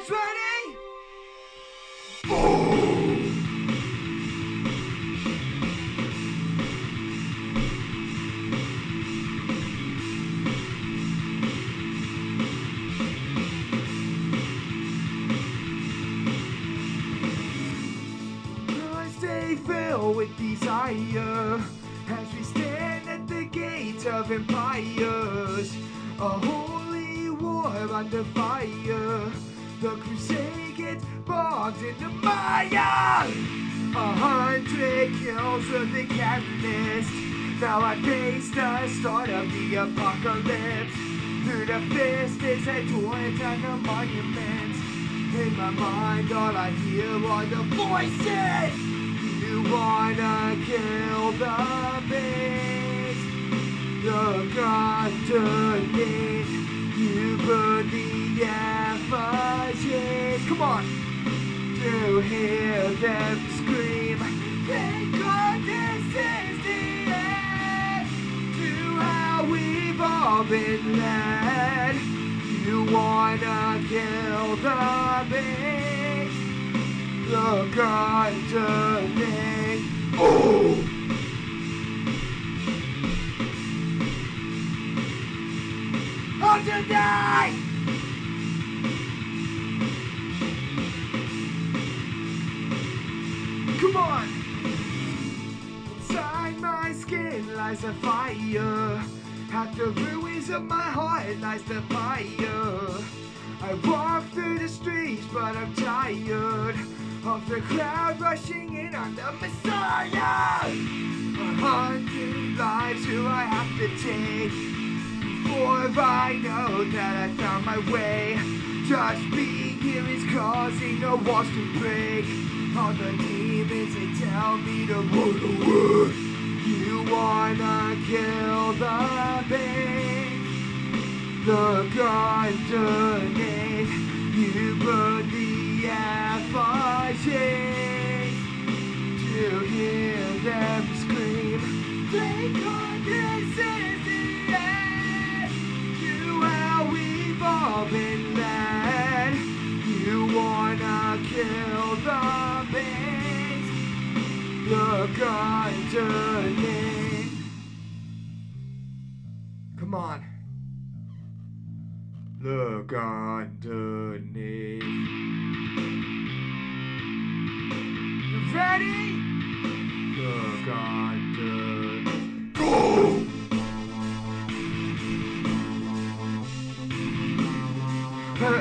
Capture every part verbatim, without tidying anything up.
guys ready? I stay filled with desire as we stand at the gates of empires. A holy war under fire. The crusade gets bogged in the mire. A hundred kills of the catalyst. Now I face the start of the apocalypse. Through the fist is a torrent and the monuments. In my mind all I hear are the voices. You wanna kill the beast. Look underneath. You burn the effigies. Come on. To hear them scream. Thank God this is the end. To how we've all been led. You wanna kill the beast. Look underneath. Oh! On tonight! Come on! Inside my skin lies a fire. At the ruins of my heart lies the fire. I walk through the streets but I'm tired of the crowd rushing in on the Messiah. A hundred lives who I have to take before I know that I found my way. Just being here is causing the walls to break. All the demons they tell me to run away. You wanna kill the beast. Look underneath. You burn the effigies. To hear them scream. Thank God this is the end. To how we've all been led. You wanna kill the beast. Look underneath. Come on. Look underneath. You ready? Look underneath. Go! Uh, uh, uh,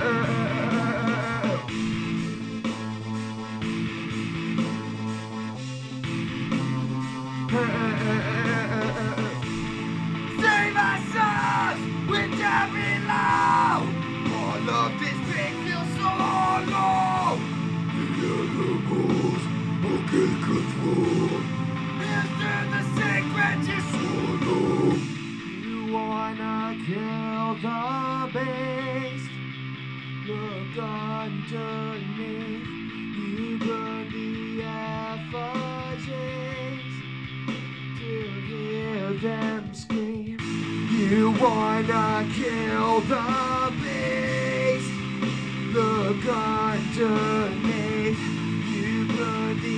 Save us, souls, we're down below. All of this pain feels so low. The animals will get control. Mister the secret you swallow. You wanna kill the beast. Look underneath. You burn the effigies. Hear them scream. You wanna kill the beast. Look underneath. You burn the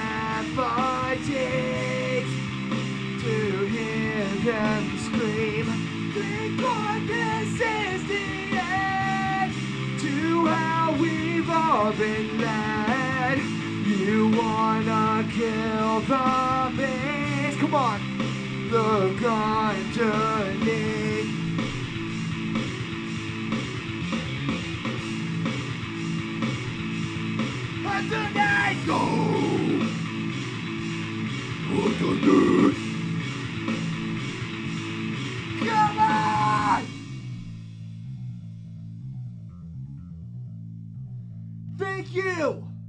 effigies. To hear them scream. Thank God this is the end. To how we've all been led. You wanna kill the beast. Come on. Look underneath. Underneath. Go. Underneath. Come on. Thank you.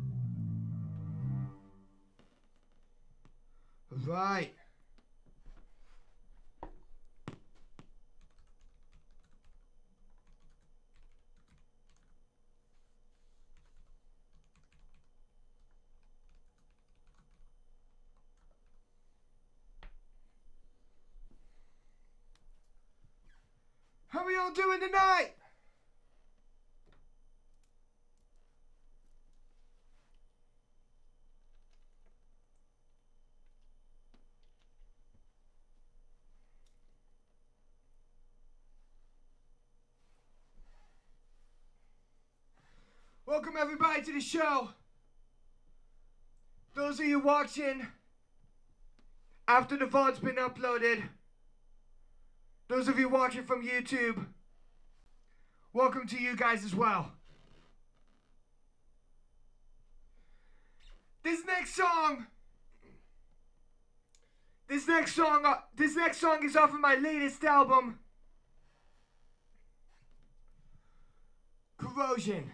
Right. How are y'all doing tonight? Welcome everybody to the show. Those of you watching after the V O D's been uploaded, those of you watching from YouTube, welcome to you guys as well. This next song, this next song, uh, this next song is off of my latest album, Corrosion.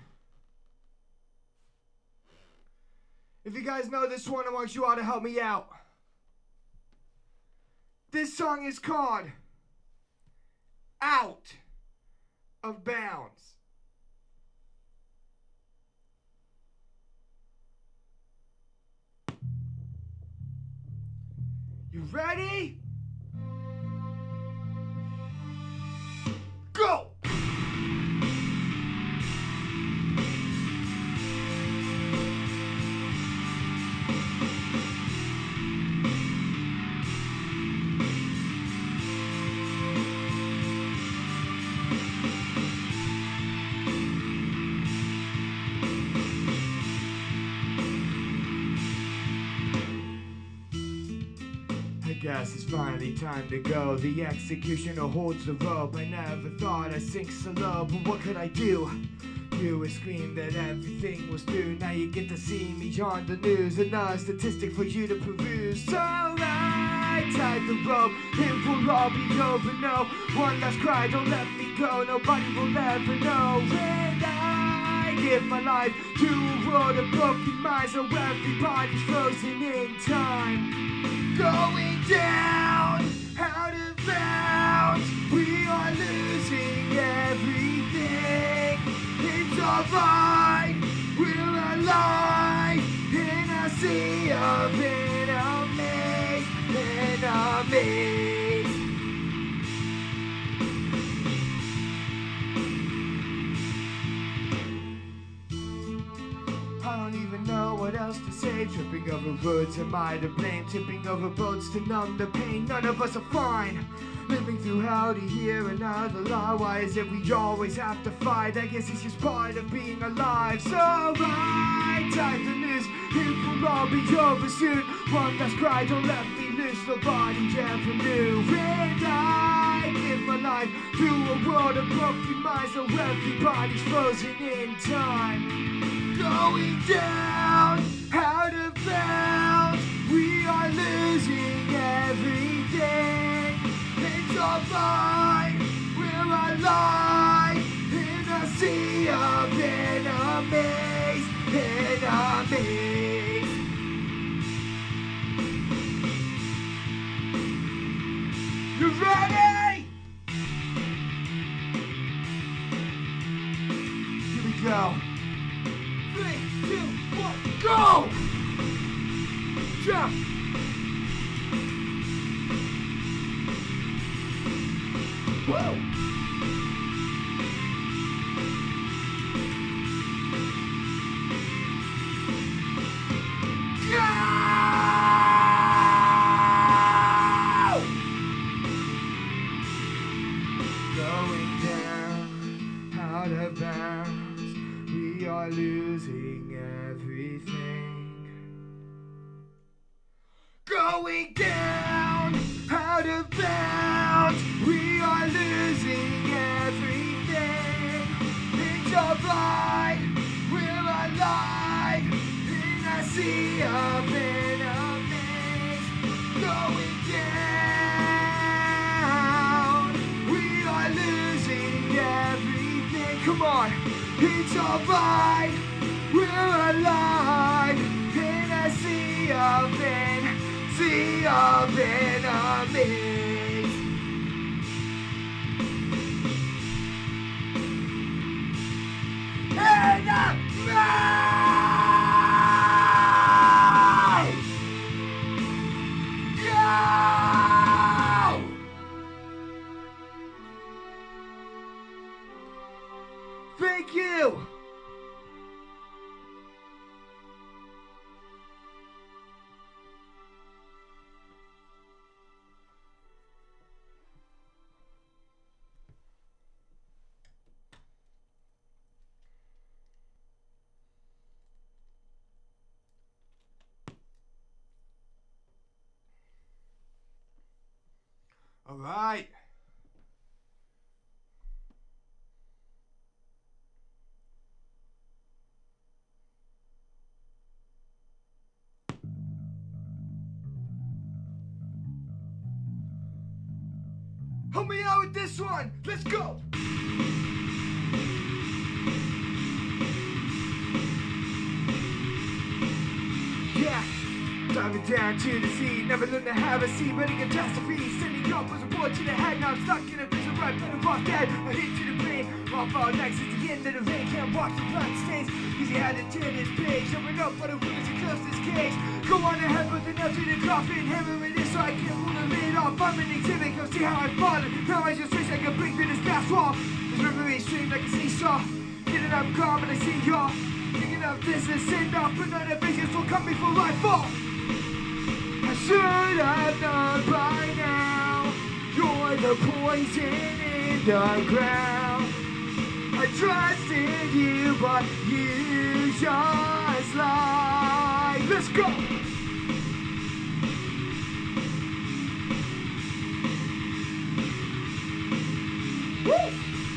If you guys know this one, I want you all to help me out. This song is called Out of Bounds. You ready? Go! Guess it's finally time to go. The executioner holds the rope. I never thought I'd sink so low, but what could I do? You would scream that everything was through. Now you get to see me on the news. Another statistic for you to peruse. So I tied the rope. It will all be over. No one last cry. Don't let me go. Nobody will ever know. And I give my life to a world of broken minds, so everybody's frozen in time. Going down, out of bounds, we are losing everything. It's alright, we're alive in a sea of enemies, enemies. I don't even know what else to say. Tripping over words, am I to blame? Tipping over boats to numb the pain. None of us are fine. Living through hell to hear another lie. Why is it we always have to fight? I guess it's just part of being alive. So I tied the noose. It will all be over soon. One last cry, don't let me loose. Nobody ever knew. And I give my life to a world of broken minds, so everybody's frozen in time. Going down, out of bounds, we are losing everything. It's alright, we're alive in a sea of enemies, enemies. You ready? Here we go. Three, two, one, go! Jump! Whoa! Going down, out of bounds, we are losing everything. Going down, out of bounds, we are losing everything. It's alright, we're alive in a sea of enemies. Going down, we are losing everything. Come on, it's alright, we're alive in a sea of enemies. Sea of enemies. Enemies! Go! Thank you. All right. Help me out with this one. Let's go. Yeah. Diving down to the sea, never learned to have a seat, but a catastrophe. Sending up was a board to the head, now I'm stuck in a prison right, better off dead. I hit to the brain, off all next is the end of the rain. Can't watch the blood stains, cause he had to turn his page. Open up for the rules and close this cage. Go on ahead with the nail to the coffin, hammering it so I can rule the lid off. I'm an exhibit, come see how I'm falling. Now I just wish I could break through this glass wall. This memory stream like a seesaw. Getting up calm and I see y'all. Thinking of this and send off, but none of visions will come before I fall. I should have known by now. You're the poison in the ground. I trusted you, but you just lied. Let's go! Woo!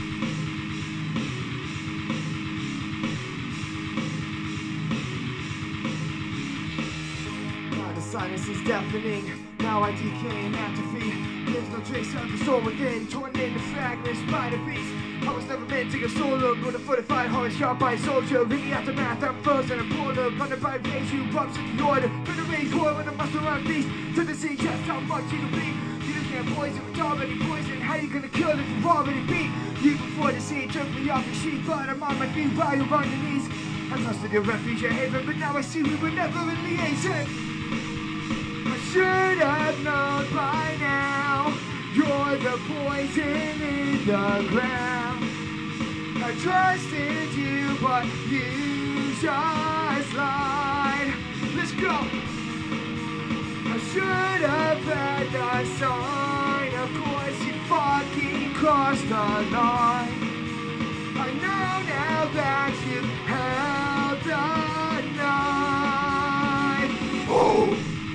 Silence is deafening, now I decay and atrophy. There's no trace of the soul within, torn into fragments by the beast. I was never meant to go solo, but a fortified heart shot by a soldier. In the aftermath, I'm frozen and pulled up, blinded by rage, you erupts in the order. Gonna raise war when I must around beast, to the sea just how much you can be. You just can't poison with already poison, how you gonna kill if you've already beat? You before the sea took me off the sheet, but I'm on my feet while you're on your knees. I trusted your refuge, your haven, but now I see we were never in liaison. Should have known by now. You're the poison in the ground. I trusted you, but you just lied. Let's go. I should have had the sign. Of course you fucking crossed the line. I know now that you held the knife. Oh!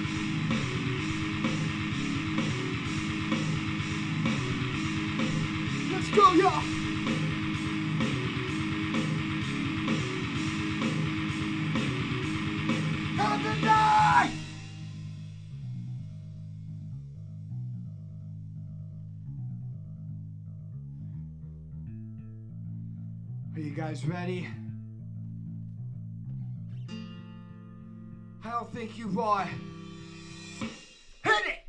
Go, y'all! Have the night! Are you guys ready? I don't think you are. Hit it!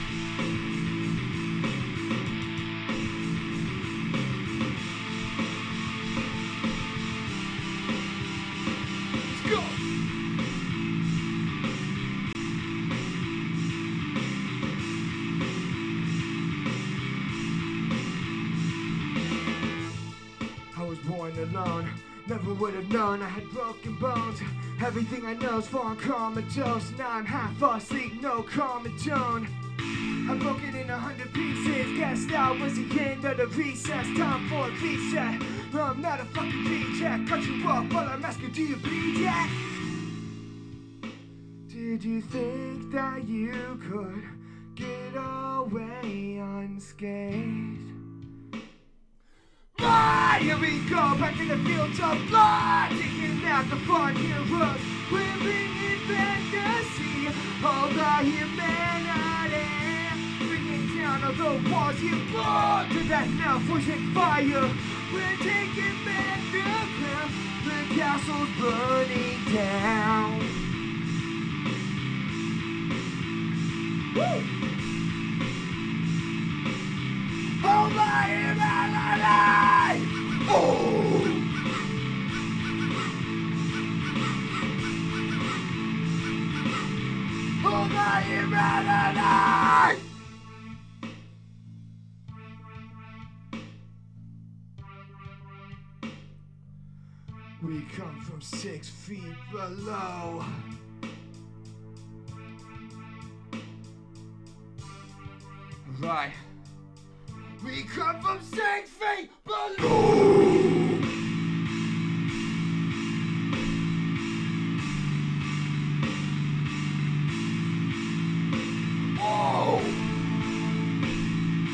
Alone, never would have known I had broken bones. Everything I know's fallen comatose. Now I'm half asleep, no comatone. I'm broken in a hundred pieces. Guessed out was the end of the recess. Time for a reset. No, I'm not a fucking reject. Cut you off while I'm asking, do you bleed yet? Did you think that you could get away unscathed? Ah, here we go, back in the fields of blood, taking out the fun heroes, living in fantasy, all the humanity, bringing down all the walls you brought to that now forging fire. We're taking back the crown, the castle's burning down. Woo! Oh my humanity! Oh! Oh my humanity! We come from six feet below. Right. We come from six feet below. Oh.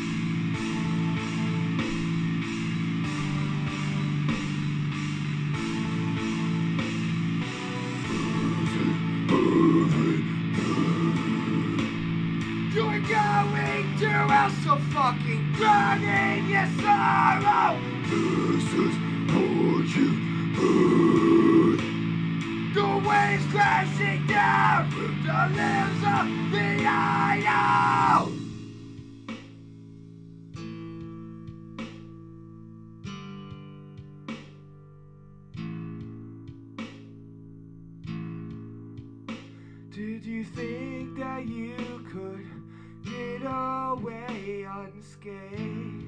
so fucking drown in your sorrow. This is all you heard. The waves crashing down with the limbs of the idol. Did you think that you could get away unscathed?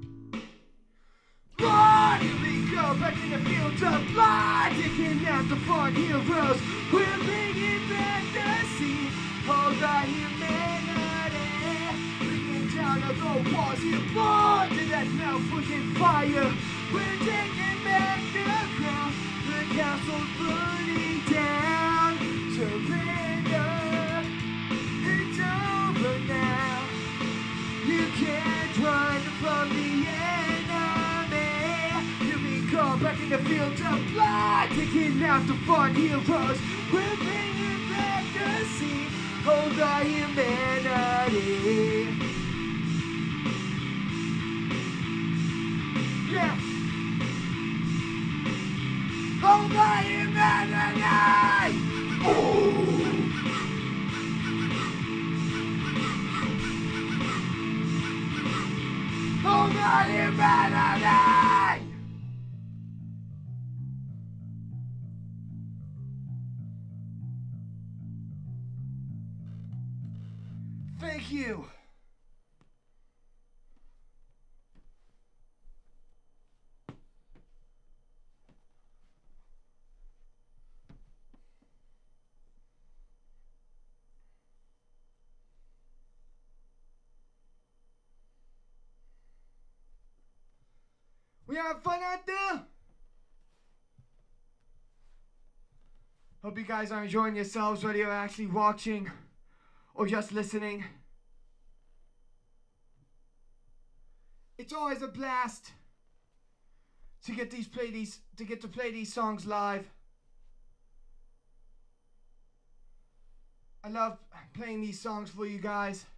Why do we go back in the fields of blood, taking out the fallen heroes? We're bringing back the sea, all the humanity, bringing down all the walls you born to that now pushing fire. We're taking back the crown, the castle's burning down. Surrender, it's over now. You can't run from the enemy. You'll be caught back in the fields of blood, taking out the fallen heroes. We're bringing back the sea, all the humanity. Yeah. All the humanity. Oh. All the humanity. Thank you. We having fun out there? Hope you guys are enjoying yourselves, whether you're actually watching or just listening. It's always a blast to get these play these to get to play these songs live. I love playing these songs for you guys.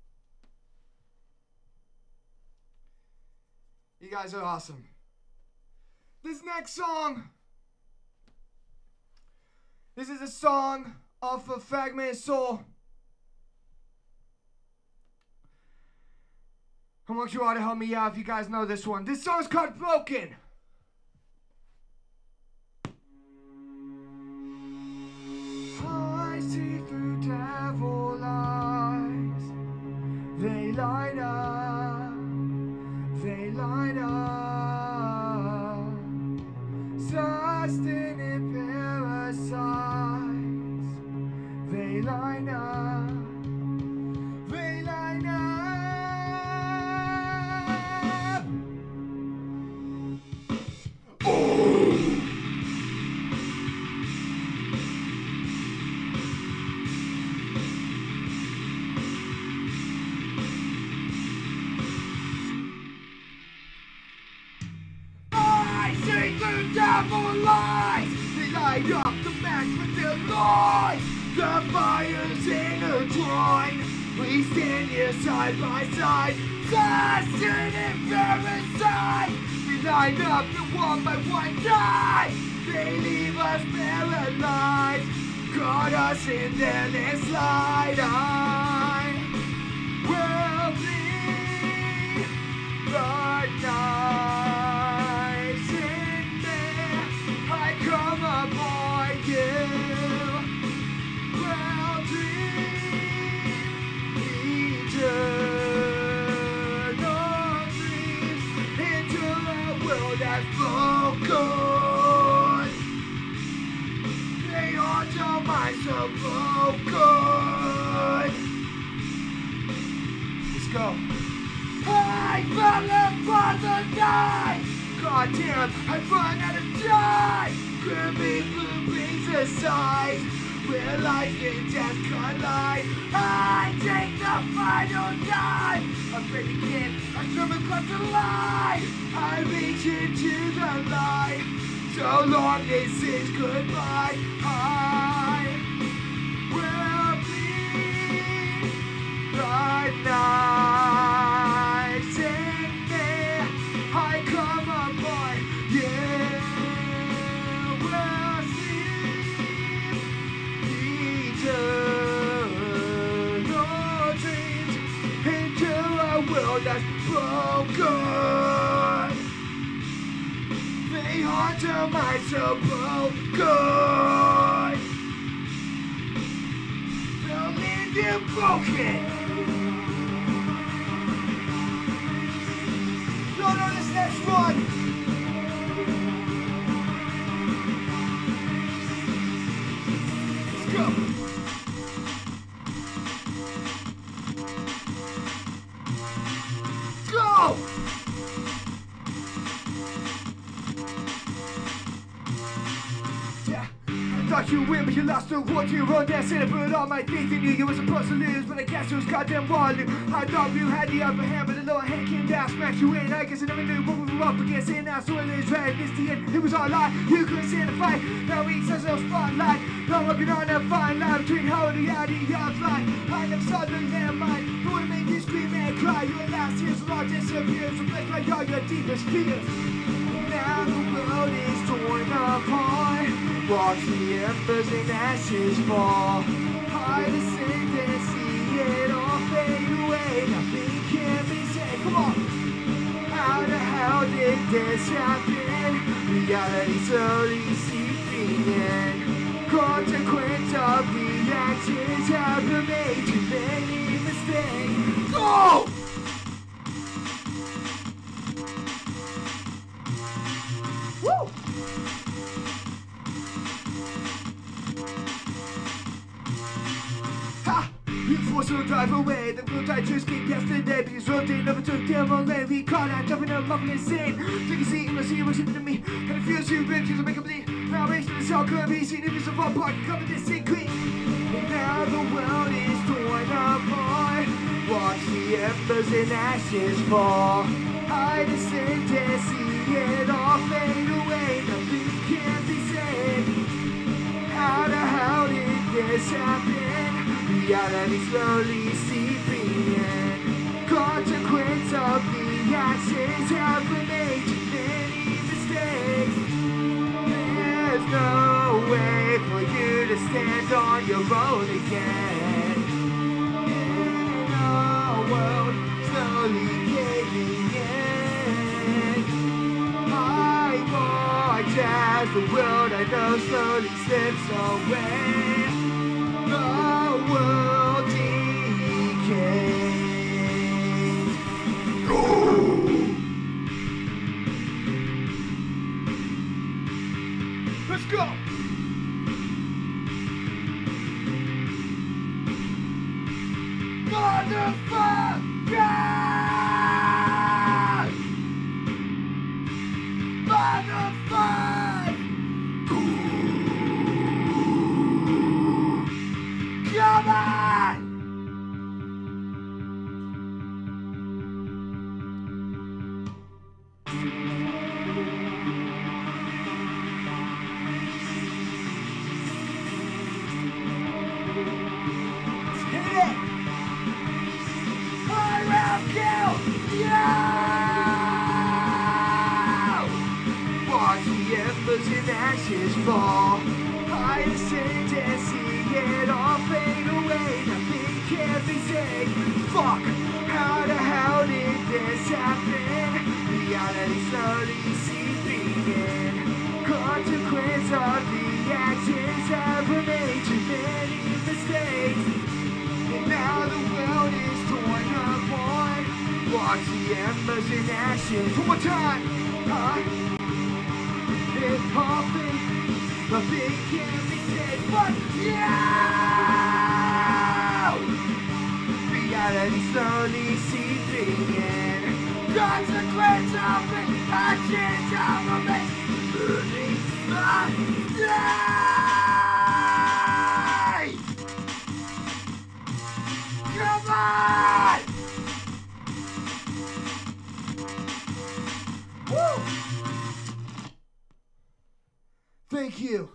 You guys are awesome. This next song, this is a song off of Fragmented Soul. I want you all to help me out if you guys know this one. This song's called Broken. I see through devil eyes. They light up. They light up. Sustenance parasites. They light up. They light up. Devil lies, they light up the match with their lies. The fire's intertwined. We stand here side by side, sustenance parasite. We light up and one by one die. They leave us paralyzed, caught us in their landslide. I will be the night. Come upon you, well dream, eternal dreams into a world that's broken. They are your minds so broken. Let's go. I fell upon the night. God damn, I run out of time. Grimmy blue brings aside, where life and death collide. I take the final dive. I'm ready again, I swim across the line. I reach into the light. So long, this is goodbye. I will be the night. that's broken. They haunt our minds so broken. They'll leave you broken. Don't on this next one. Let's go. Go! Yeah, I thought you win, but you lost the war to your own destiny. Put all my faith in you, you were supposed to lose, but I guess it was goddamn Waterloo. I thought you had the upper hand, but the lower hand came down, smacked you in. I guess I never knew what we were up against, and now so it is right. This the end, it was all lie. You couldn't stand the fight. Now we sense no spotlight. Now working on that fine line between how the reality of life. I never saw the landmine. Who would make you scream and cry? Your last tears will all disappear. So let's like all your deepest fears. Now the world is torn apart. Watch the embers and ashes fall. Hide the sin and see it all fade away. Nothing can be said. Come on. How the hell did this happen? Reality slowly seeping in. Consequence of the actions have been made. Too many mistakes. Go! Woo! Ha! You forced to drive away. The blue tide to escape yesterday because road day never took them away. We caught out, jumping up, up insane. Take a seat, you must see what's happening to me. And it feels you, ribs, you make a bleed. Now racing this all could be seen if it's a fun park, cover this thing clean. And now the world is torn apart. Watch the embers and ashes fall. Hide the sin to see it all fade away. Nothing can be said. How the hell did this happen? Reality slowly seeping in. Consequence of the actions have been made. Too many mistakes. There's no way for you to stand on your own again. In a world slowly caving in, I watch as the world I know slowly slips away. The world decays. Go! Let's go! Motherfucker! Motherfucker! Come on! And ashes fall. I ascend and see it all fade away. Nothing can be said. Fuck, how the hell did this happen? Reality slowly seeping in. Consequence of the actions have made too many mistakes. And now the world is torn apart. Watch the embers and ashes. One more time. Huh? It's hopping, nothing can be said but yeah! Reality slowly seeping in. Consequence of the actions of a man. Come on! Woo! Thank you.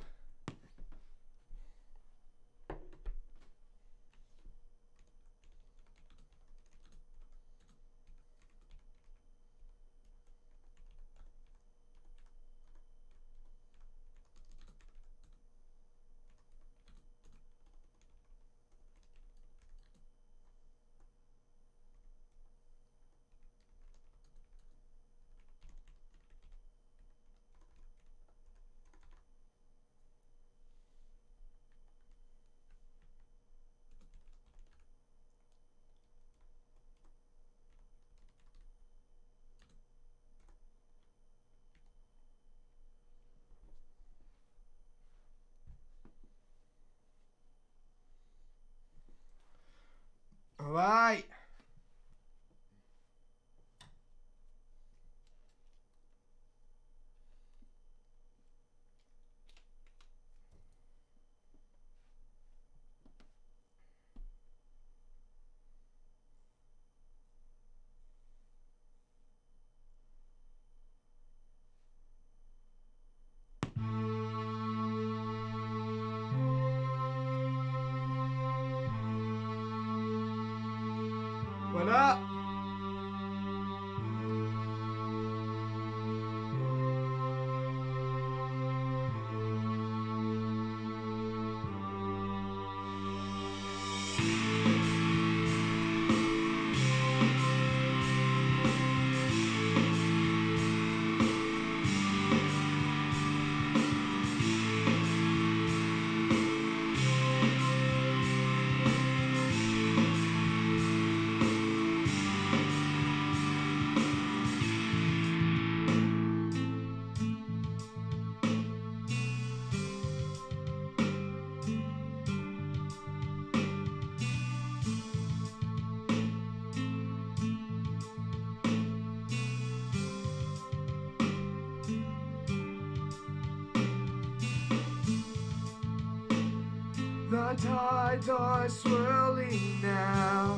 What up? The tides are swirling now.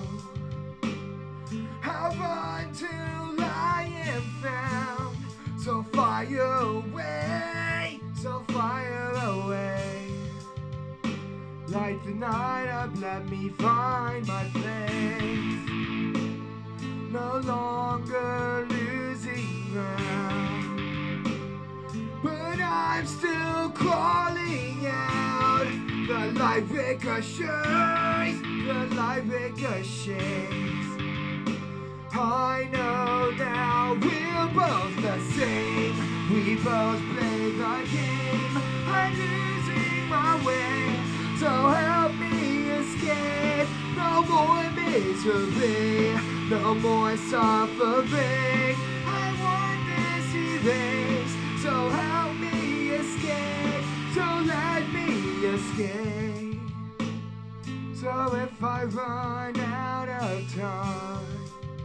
Have until I am found. So fire away, so fire away. Light the night up, let me find my place. No longer losing ground, but I'm still crawling out. The light ricochets, the light ricochets. I know now we're both the same. We both play the game. I'm losing my way, so help me escape. No more misery, no more suffering. I want this erased, so help me escape. So let me escape. So if I run out of time,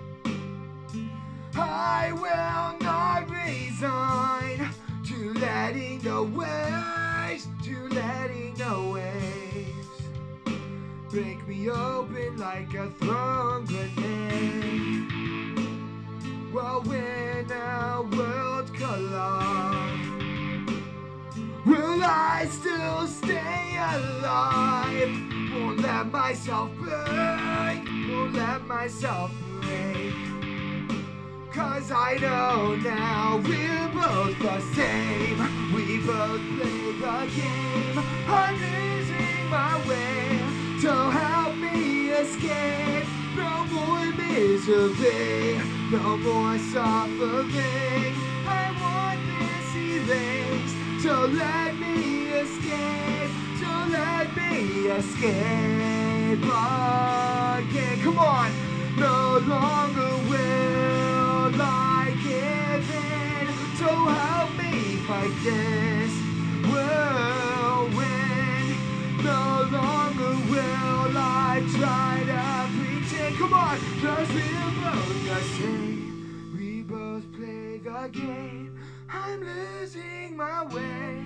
I will not resign to letting the waves, to letting the waves break me open like a thrown grenade. Well, when our worlds collide, will I still stay alive? Won't let myself break, won't let myself break. Cause I know now we're both the same. We both play the game. I'm losing my way, so help me escape. No more misery, no more suffering. I want this erased, so let me escape. So let me escape again. Come on! No longer will I give in, so help me fight this whirlwind. No longer will I try to pretend. Come on, cause we're both the same. We both play the game. I'm losing my way.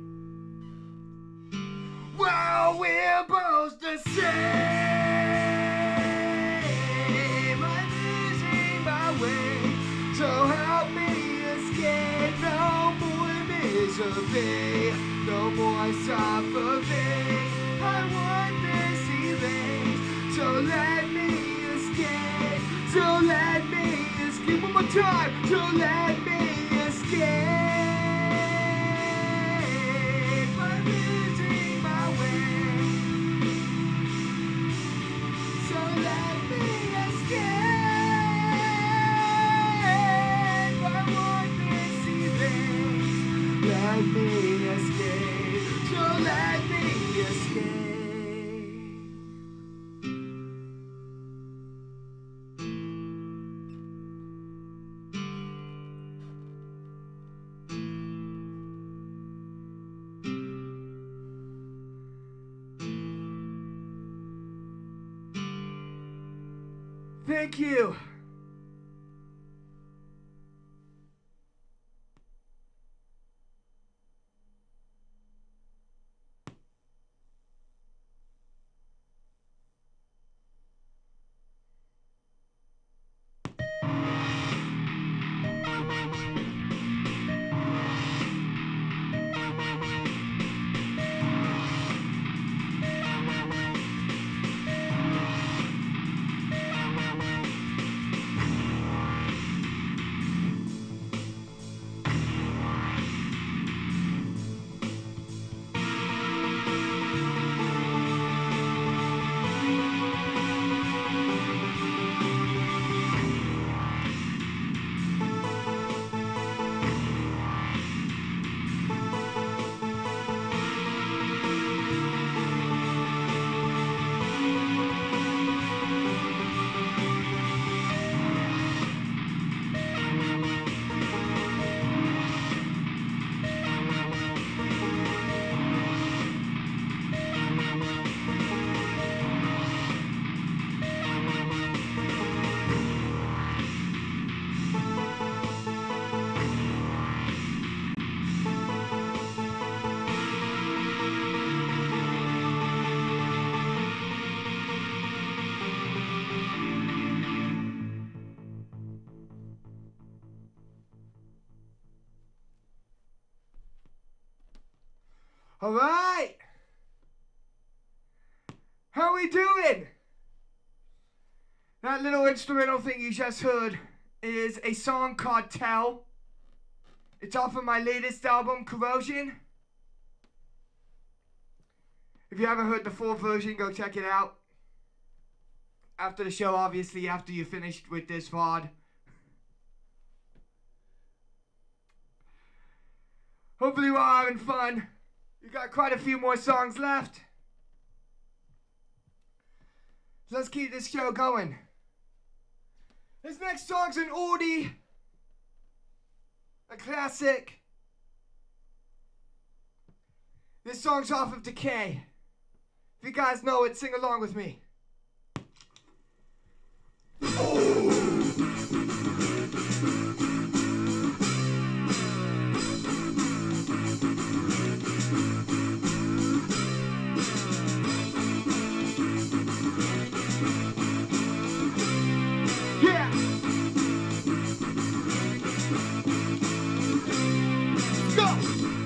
Well, we're both the same. So help me escape. No more misery, no more suffering. I want this erased, so let me escape. So let me escape. One more time. So let me escape. I'm losing my way, so let me escape. Let me escape, so let me escape. Thank you. All right. How we doing? That little instrumental thing you just heard is a song called Tell. It's off of my latest album, Corrosion. If you haven't heard the full version, go check it out. After the show, obviously, after you're finished with this V O D. Hopefully we're all having fun. You got quite a few more songs left. So let's keep this show going. This next song's an oldie. A classic. This song's off of Decay. If you guys know it, sing along with me. Yeah. Let's go.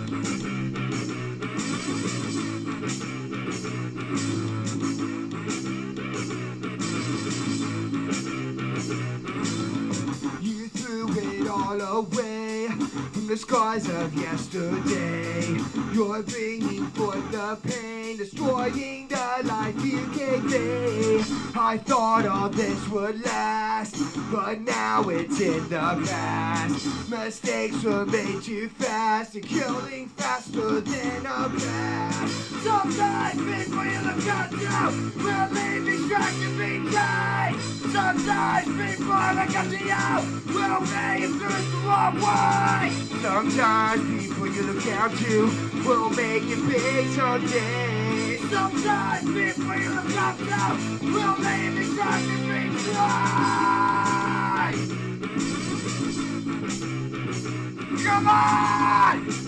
You threw it all away from the scars of yesterday. You're bringing forth the pain, destroying the life you gave me. I thought all this would last, but now it's in the past. Mistakes were made too fast, and killing faster than a blast. Sometimes people you look up to will leave you trapped to be tied. Sometimes people look up to you will make you through the wrong way. Sometimes people you look down to will make you big someday. Sometimes people you look up to will leave you trapped to be tied. Come on!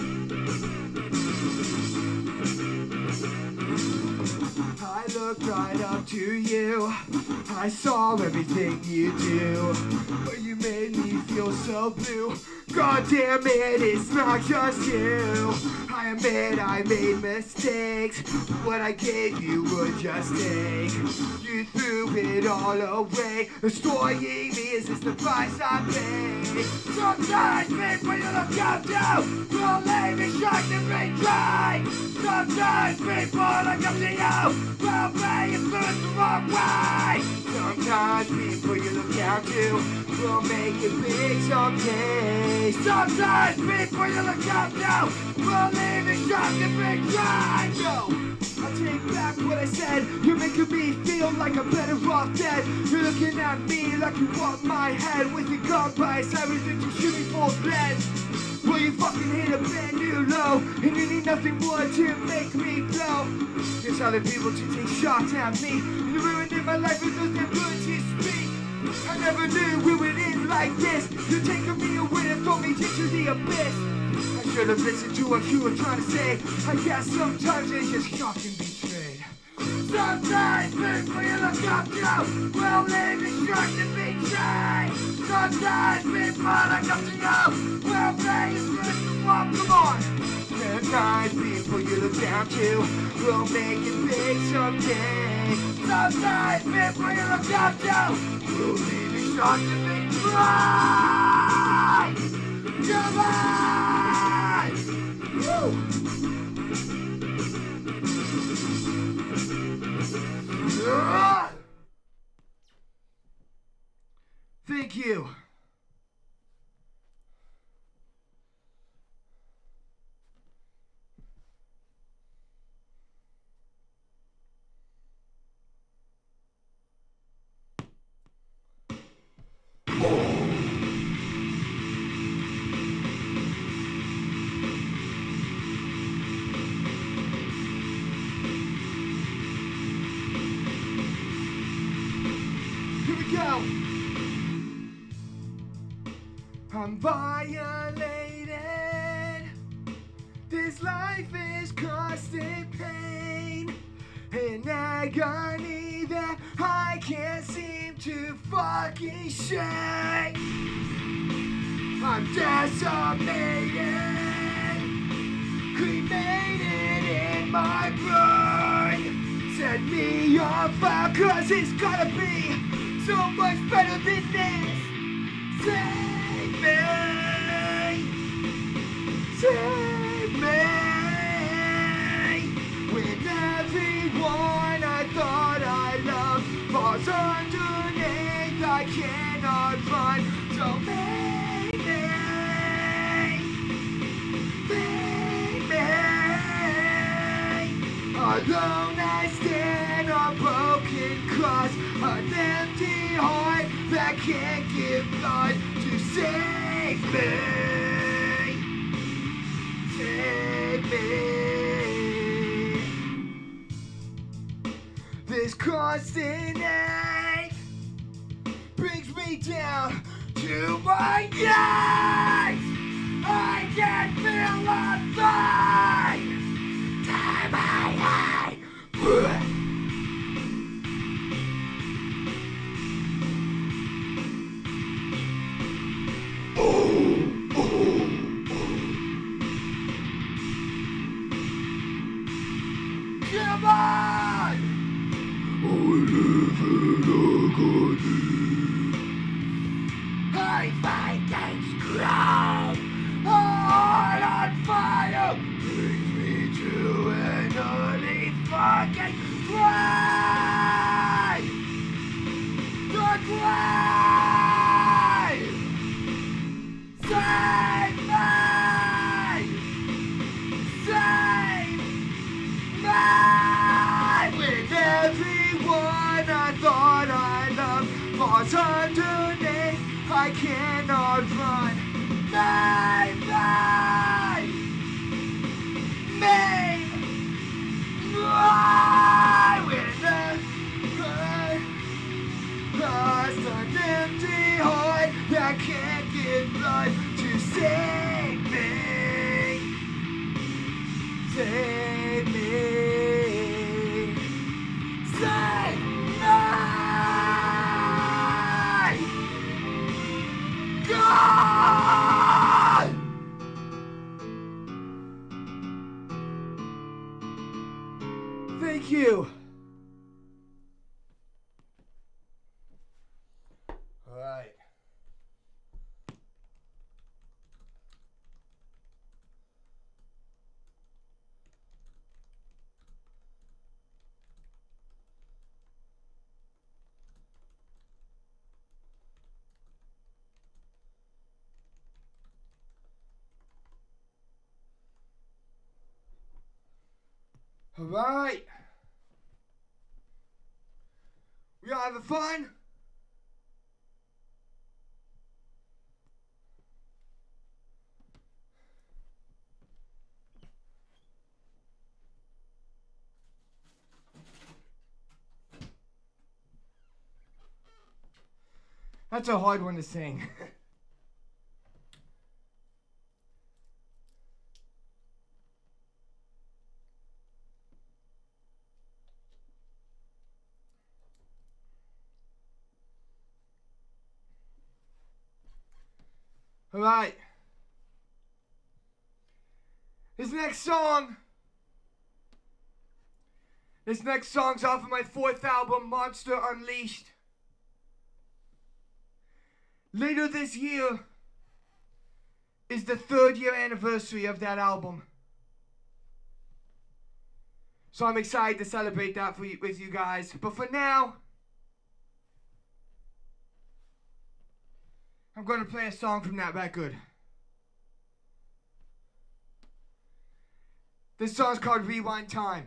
I looked right up to you. I saw everything you do, but you made me feel so blue. God damn it, it's not just you. I admit I made mistakes. What I gave you would just take. You threw it all away, destroying me. Is this the price I pay? Sometimes people you look up to will leave me shocked and be dry. Sometimes people look up to you will make you lose the wrong way. Sometimes people you look down to will make you big someday. Sometimes people you look up to will leave you shocked and be dry. No. I take back what I said. You're making me feel like I'm better off dead. You're looking at me like you want my head. With your gun bites, everything you shoot me for lead. Well, you fucking hit a brand new low, and you need nothing more to make me blow. There's other people to take shots at me. You're ruining my life with those damn words you speak. I never knew we would end like this. You're taking me away and throw me into the abyss. I should have listened to what you were trying to say. I guess sometimes it's just shock and betrayed. Sometimes people you look up to will leave you shocked and betrayed. Sometimes people look up to you will make you through the wall. Come on. Sometimes people you look down to will make you big someday. Sometimes people you look up to will leave you shocked and betrayed. Come on! Woo! Uh, thank you. I'm violated. This life is constant pain and agony that I can't seem to fucking shake. I'm decimated, cremated my brain. Set me on fire, cause it's gotta be so much better than this. Save me, save me. When everyone I thought I loved falls underneath, I cannot run. So make me, make me. Alone I stand on broken cross, an empty heart that can't give blood to save me, save me. This constant ache brings me down to my knees. I can feel a thing. Time I hide. Come on! I live in agony. I fight and scream. Heart on fire brings me to an early fucking grave. The grave. Save me. Save me. With everyone I thought I loved falls underneath, I cannot run. Save me. Me. I with the lost an empty heart that can't get blood to save me. Save me. Save me. God! Thank you. All right. All right. We all having fun? That's a hard one to sing. All right. This next song, this next song's off of my fourth album, Monster Unleashed. Later this year is the third year anniversary of that album. So I'm excited to celebrate that for you, with you guys. But for now, I'm going to play a song from that record. This song's called Rewind Time.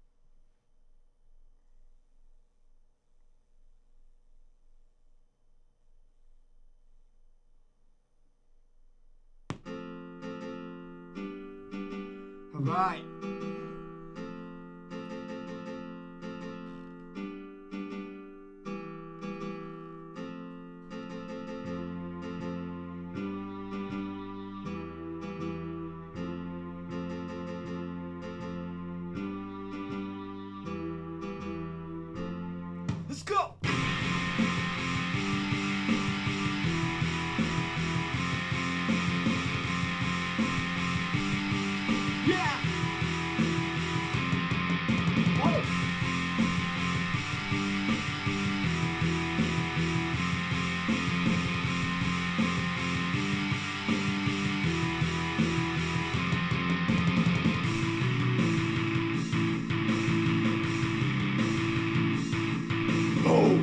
All right. Let's go. Yeah. Oh.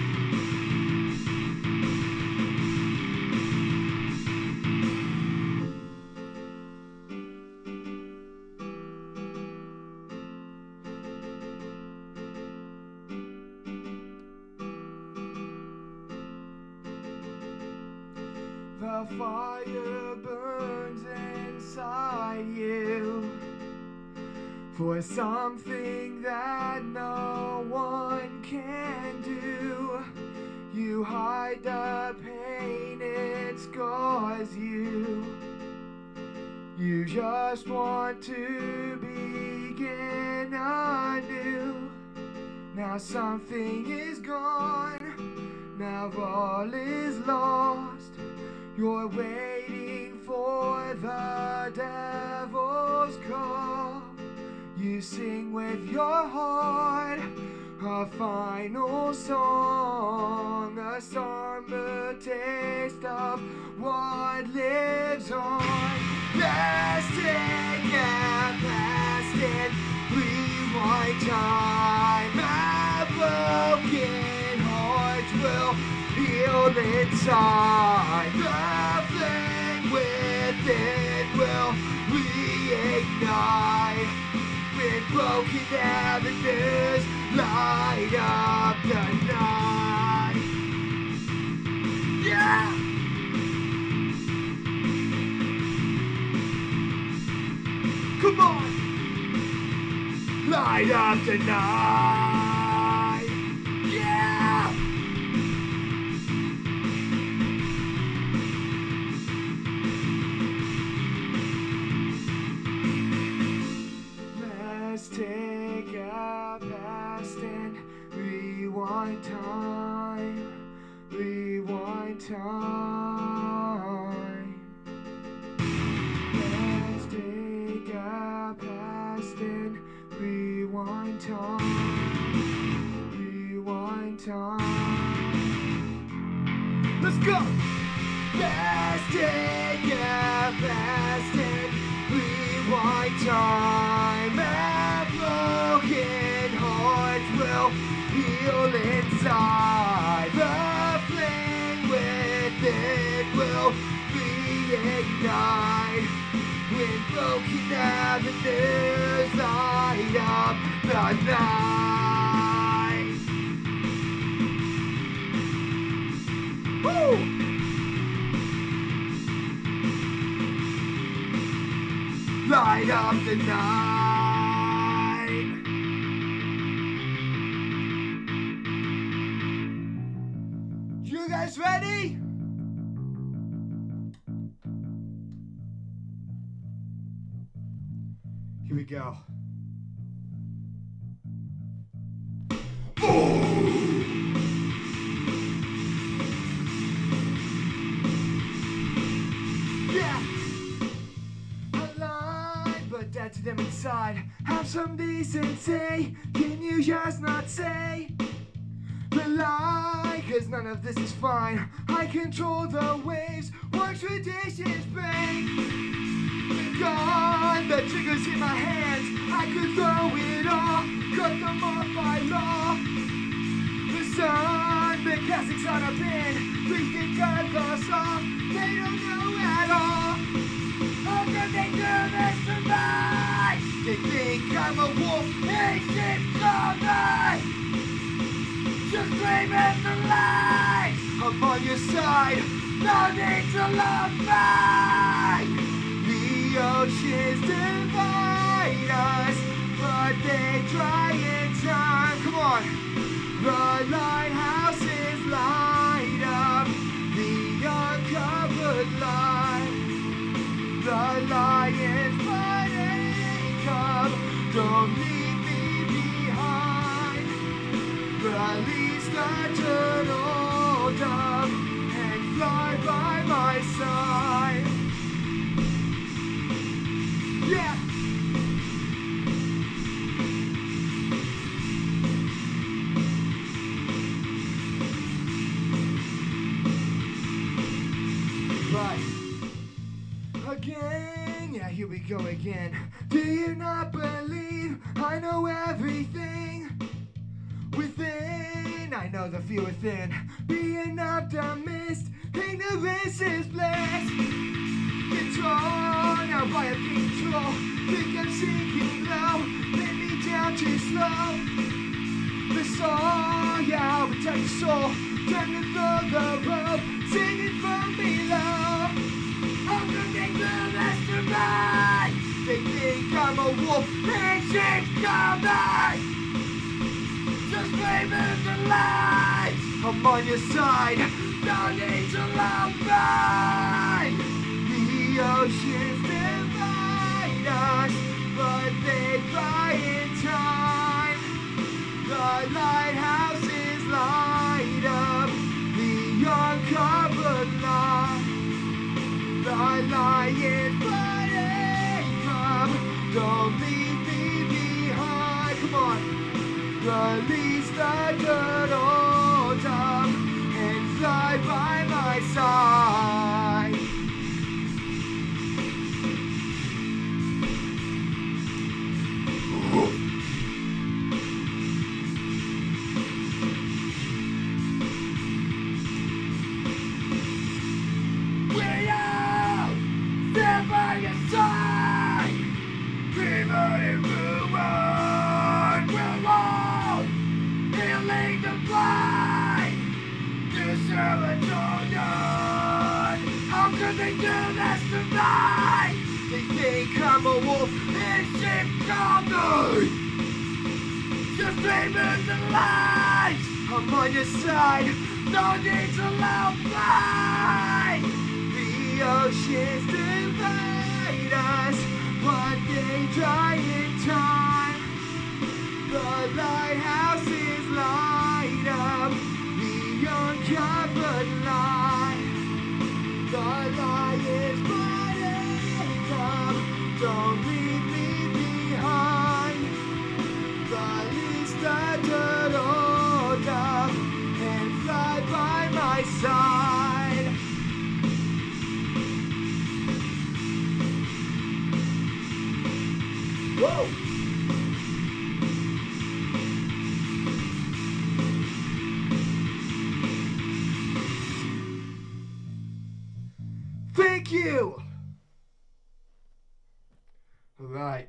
The fire burns inside you for something that no one can do. You hide the pain, it scars you. You just want to begin anew. Now something is gone, now all is lost. You're waiting for the devil's call. You sing with your heart a final song, a summer taste of what lives on. Let's take a past and rewind time. Our broken hearts will heal inside. The flame within will reignite. When broken avenues light up the night. Yeah! Come on! Light up the night! Yeah! Let's take a past and rewind time, rewind time. Let's take a past and rewind time, rewind time. Let's go! Let's take a past and rewind time. And broken hearts will heal inside. The flame within will reignite. When broken avenues light up the night. Woo! Light up the night. You guys ready? Here we go. Yeah. But dead to them inside. Have some decency. Can you just not say the lie? Cause none of this is fine. I control the waves. What traditions break? The gun, the triggers in my hands. I could throw it all, cut them off by law. The sun, the classics on a pin. Please think I've lost off. They don't know at all. How could they do this to me? They think I'm a wolf, they seem all night. Just scream in the light. I'm on your side, no need to love me. The oceans divide us, but they dry in time. Come on. The lighthouses light up, the uncovered light. The lions fighting up, don't leave me behind. Release the turtle dove and fly by my side. Yeah. Right. Again, yeah, here we go again. Do you not believe I know everything within? I know know the fear within. Be an optimist, ignorance is bliss. Control, now by a control. Think I'm sinking low, let me down too slow. The soul, yeah, I'll protect the soul. Turn to the rope, singing from below. I'm gonna take the rest of mine. They think I'm a wolf, and sheep's coming. Just blaming the lies. I'm on your side, no need to love me. The oceans divide us, but they cry in time. The lighthouses light up the uncovered light. The lion fighting come, don't leave me behind. Come on. Release the dirt all down and fly by my side. We all stand by your side, even if we run, we'll all healing the blind, to serotonin. How could they do this tonight? They think I'm a wolf and sheep coming. Just dreaming the lies. I'm on your side, no need to love me. The oceans divide us, but they dry in time. The lighthouses light up the uncovered light. The lion fighting come, don't leave me behind. Release the dirt all down and fly by my side. Whoa! Thank you! All right.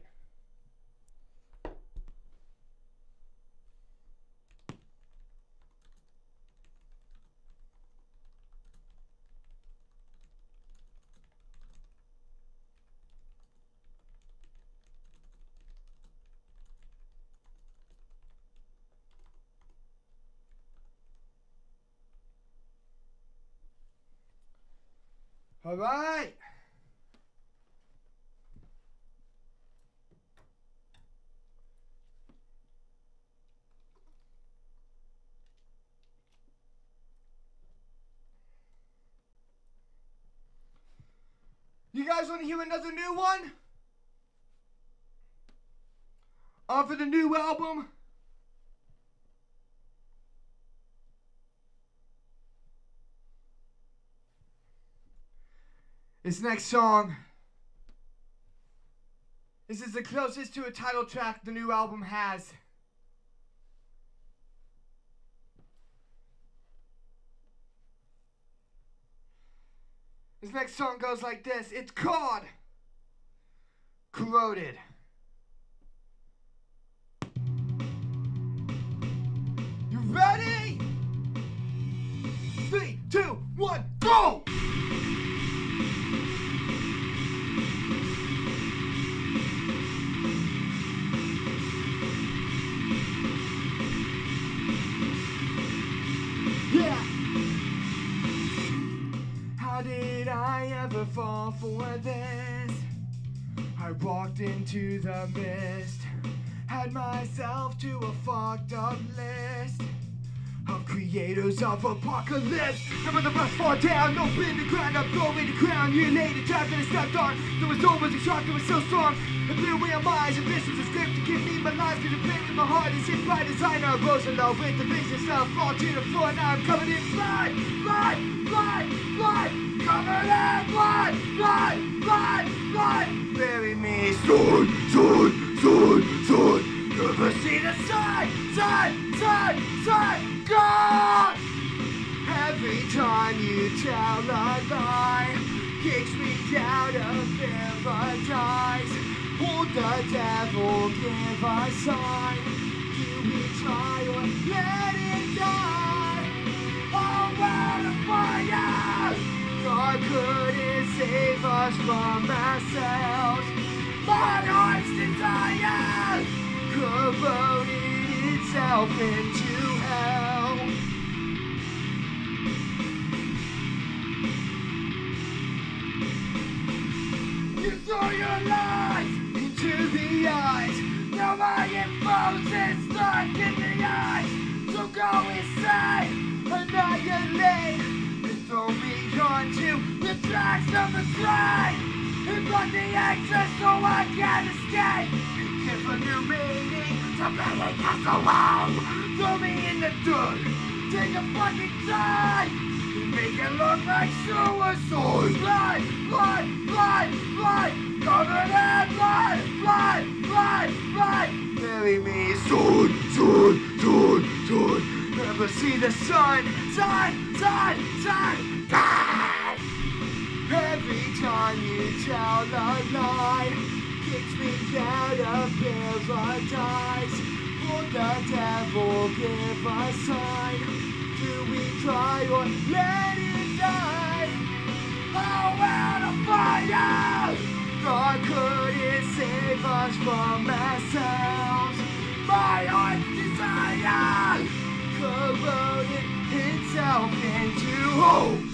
All right. You guys want to hear another new one? Off of the new album? This next song, this is the closest to a title track the new album has. This next song goes like this. It's called Corroded. You ready? Three, two, one, go! Did I ever fall for this? I walked into the mist, had myself to a fucked up list of creators of apocalypse. And when the rust fall down, open the ground up, throwing the crown. Year later, trapped and stepped on. There was always a shock that was so strong. I blew away on my eyes, and this was a script to give me my life. To the pain in my heart is hit by designer. I rose in love with the vision, self fall to the floor. Now I'm covered in blood, blood, blood, blood. Covered in blood, blood, blood, blood. Bury me, sword, sword, sword, sword. Never see the sun, sun, sun, sun, gone. Every time you tell a lie, kicks me down to paradise. Won't the devil give a sign? Do we try or let it die? Oh, what a fire! God couldn't save us from ourselves. My heart's desire corroded itself into hell. You throw your lies into the eyes. Now my emotions stuck in the eyes. So go insane, annihilate, and throw me onto the tracks of the train. And block the exit so I can escape. And give a new meaning to being cast away. Throw me in the dirt, take a fucking die, and make it look like suicide. Blood, blood, blood, blood, covered in blood, blood, blood, blood. Bury me soon, soon, soon, soon. Never see the sun, sun, sun, sun, die. Every time you tell a lie, kicks me down to paradise. Won't the devil give a sign? Do we try or let it die? Oh, what a fire! God couldn't save us from ourselves. My heart's desire corroded itself into hope.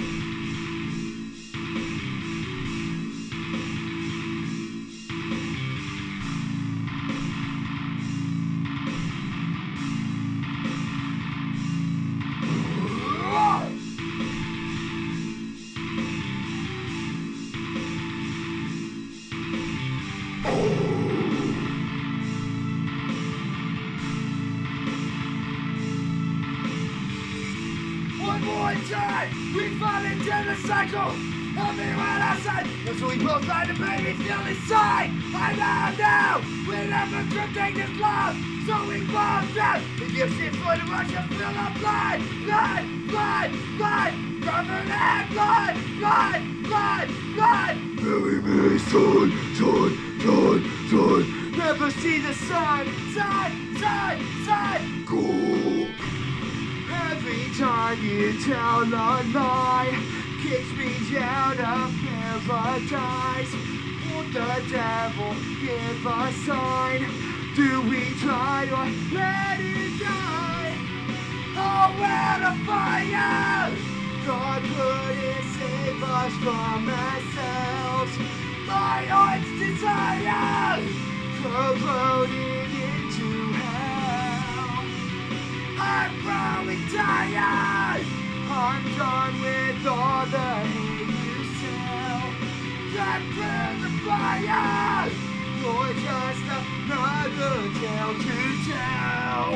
We fall into the cycle. Everyone outside. That's what we both find the baby still inside. I know now. We never could take this love. So we both down. It gives it for the rush of fill up blood. Blood, blood, blood. Covered in blood, blood, blood, blood. Bury me soon, soon, soon, soon. Never see the sun, sun, sun, sun. Cool. Every time you tell a lie, kicks me down to paradise. Won't the devil give a sign? Do we try or let it die? Oh, what a fire! God couldn't save us from ourselves. My heart's desire corroded into hell. I'm growing tired. I'm done with all the hate you sell. That burn the fire. You're just another tale to tell.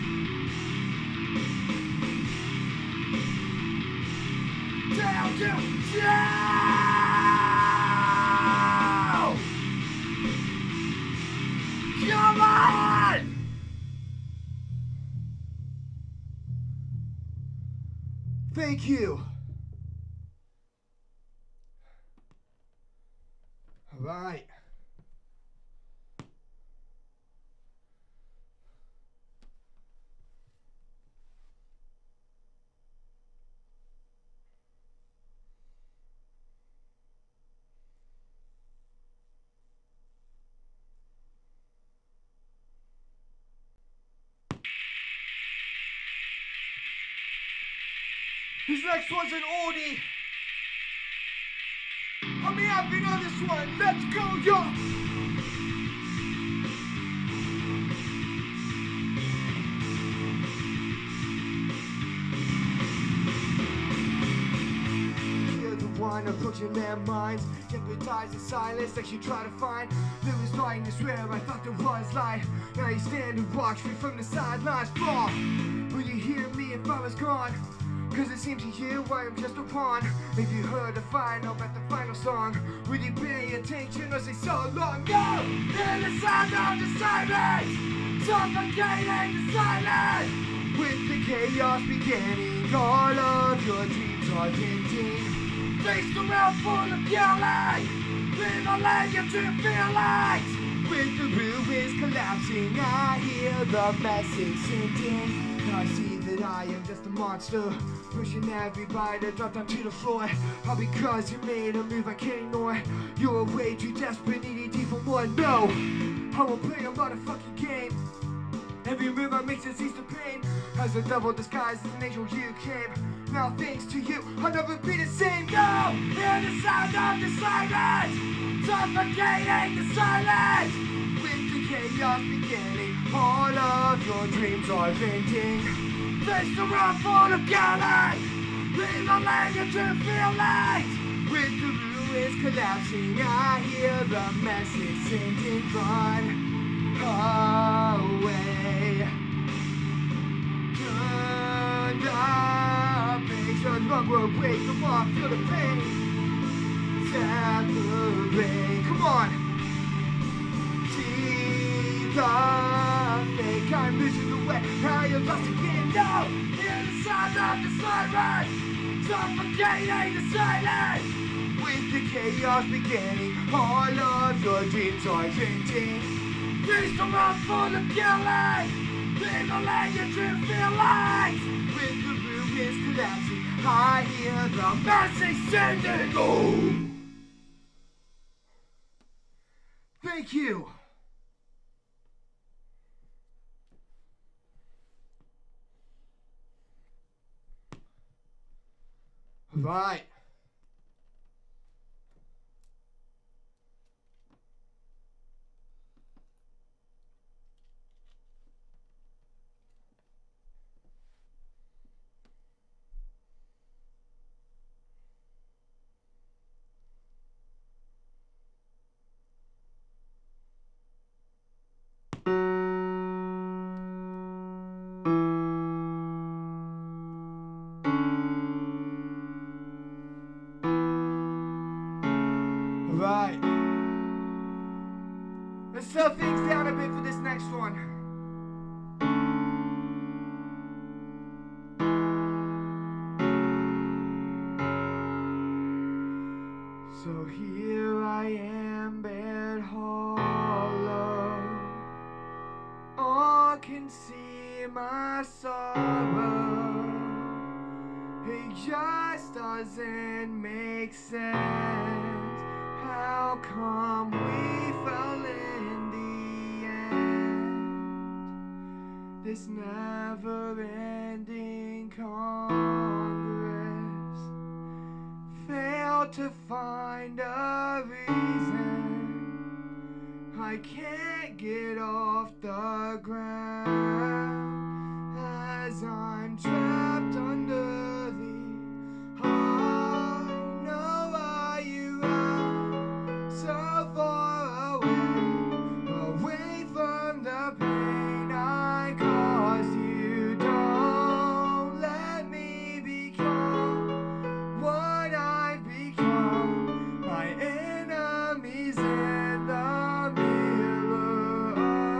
Tale to tell. Come on! Thank you. All right. This next one's an oldie. I'm happy on this one. Let's go, yo! You're the one approaching their minds. Jeopardize in silence like you try to find. There was lightness where I thought there was light. Now you stand and watch me from the sidelines fall. Will you hear me if I was gone? Cause it seems to you I am just a pawn. If you heard the final, bet the final song, would you pay attention or say so long? No! Hear the sound of the sirens! suffocating the silence. With the chaos beginning, all of your dreams are ending. Face around full of killing, leave a legend to feel like. With the ruins collapsing, I hear the message sending. I see that I am just a monster, pushing everybody to drop down to the floor. All because you made a move I can't ignore. You're way too desperate, needing deep for more. No, I won't play a motherfucking game. Every move I make since the pain. As a double disguise as an angel you came. Now thanks to you, I'll never be the same. No, hear the sound of the sirens, suffocating the silence. With the chaos beginning, all of your dreams are ending. Face the road full of galleys, leave a legend to feel light. With the ruins collapsing, I hear the message sending. Run away. Turn the page, unlonger away, come on, feel the pain. Separate, come on. See the fake, I'm losing the way, now you're lost again. No, hear the sound of the sirens, suffocating the silence. With the chaos beginning, all of your dreams are ending. Face the road full of killing, leave a legend to feel light. With the ruins collapsing, I hear the message sending. Oh. Thank you. Right. Right. Let's slow things down a bit for this next one. So here I am, bed hollow. All can see my sorrow. It just doesn't make sense. How come we fell in the end? This never-ending Congress failed to find a reason. I can't get off the ground as I'm trapped under the so far away, away from the pain I caused you. Don't let me become what I've become. My enemies in the mirror.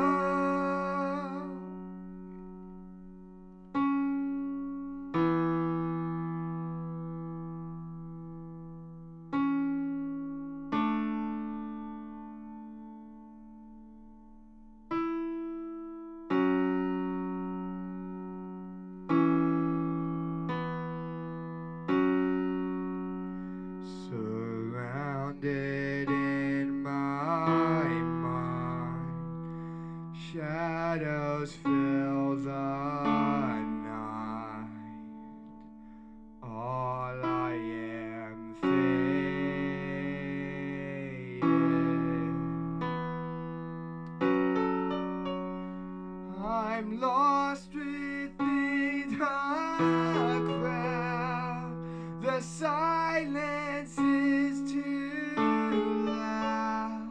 Surrounded in my mind, shadows fill the night. All I am faded. I'm lost within the crowd. The silence is too loud,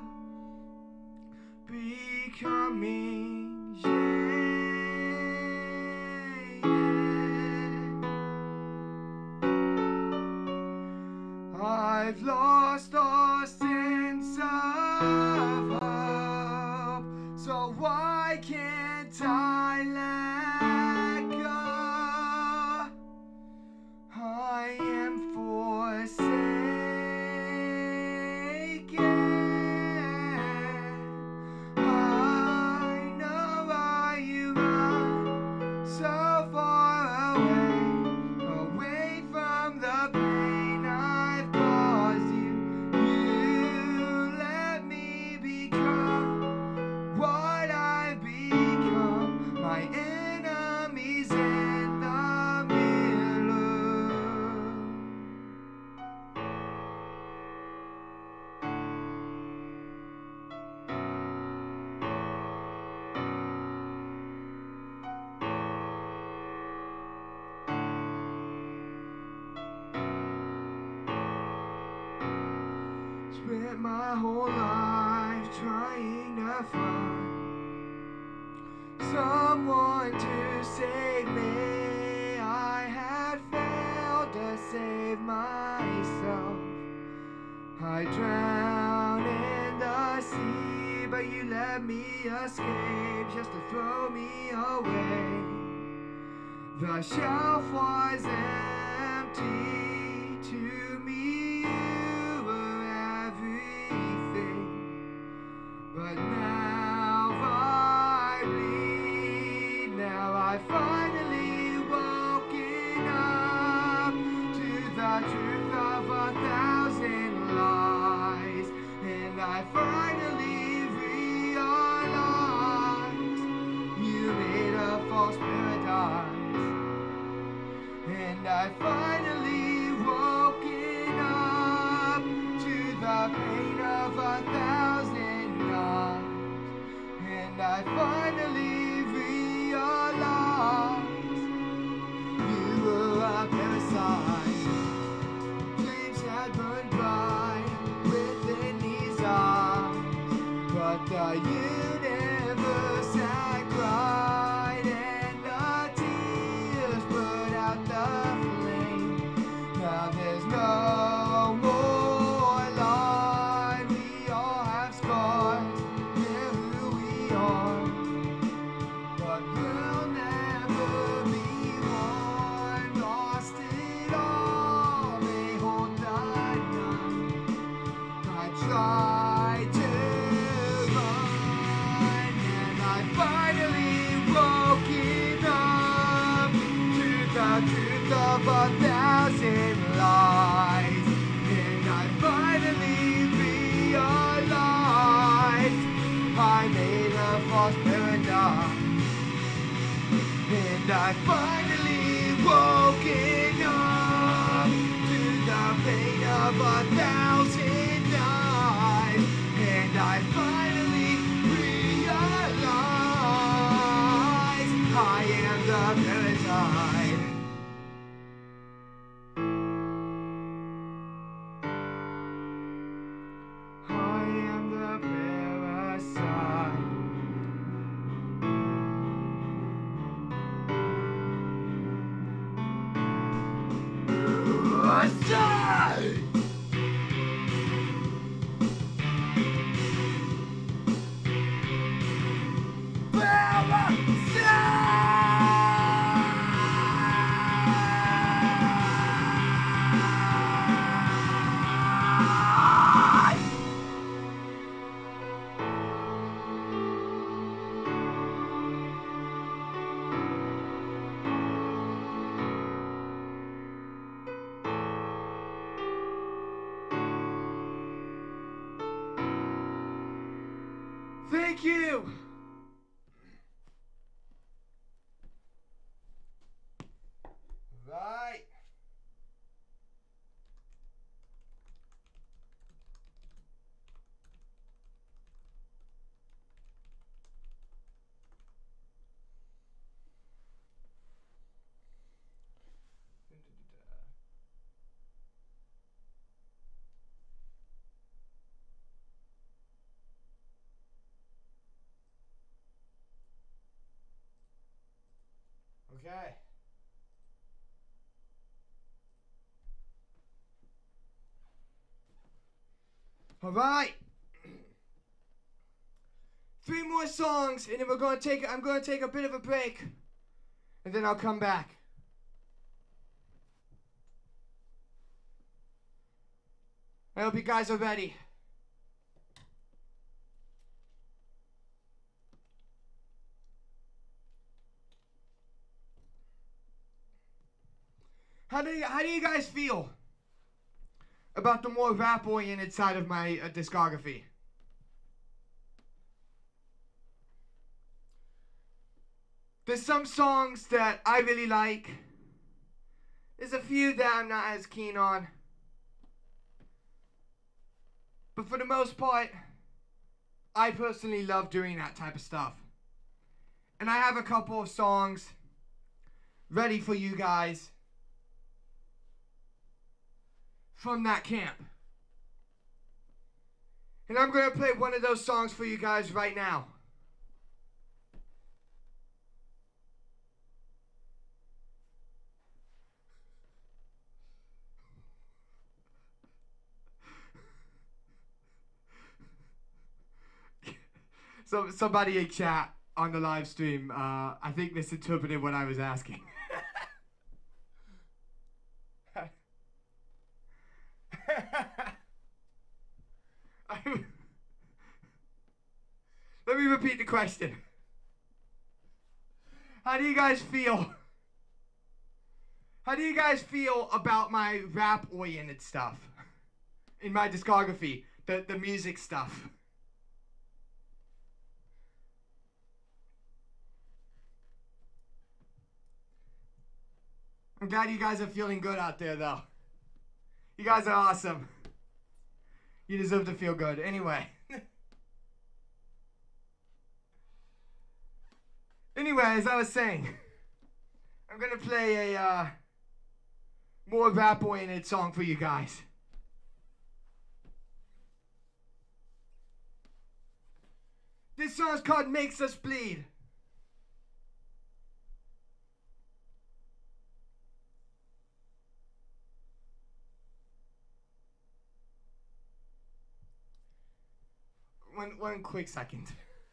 becoming jaded. I've lost all sense of hope, so why can't spent my whole life trying to find someone to save me. I had failed to save myself. I drowned in the sea, but you let me escape just to throw me away. The shelf was empty to me, you were everything. But now I bleed, now I finally woken up to the truth of a thousand lies. And I finally realized you made a false paradise. And I finally woken up to the pain of a thousand nights. And I finally realized you were a parasite. Flames had burned bright within these eyes, but the universe had cried, and the tears put out the flame. Now there's no more light. We all have scars, we're who we are, but we'll never be one. Lost it all, they hold the knife. I tried to run, and I finally woken up to the truth of a thousand lies. And I finally realized I made a false paradise. And I finally woken up to the pain of a thousand nights. And I finally realized I am the parasite. I am the parasite. Parasite! Thank you. Right. Okay. All right. Three more songs, and then we're going to take. I'm going to take a bit of a break, and then I'll come back. I hope you guys are ready. How do you, how do you guys feel about the more rap-oriented side of my uh, discography? There's some songs that I really like. There's a few that I'm not as keen on. But for the most part, I personally love doing that type of stuff. And I have a couple of songs ready for you guys from that camp. And I'm going to play one of those songs for you guys right now. So somebody in chat on the live stream, uh, I think misinterpreted what I was asking. Let me repeat the question. How do you guys feel? How do you guys feel about my rap-oriented stuff in my discography, the, the music stuff? I'm glad you guys are feeling good out there, though. You guys are awesome. You deserve to feel good. Anyway. Anyway, as I was saying, I'm gonna play a uh, more rap-oriented song for you guys. This song's called Makes Us Bleed. One, one quick second.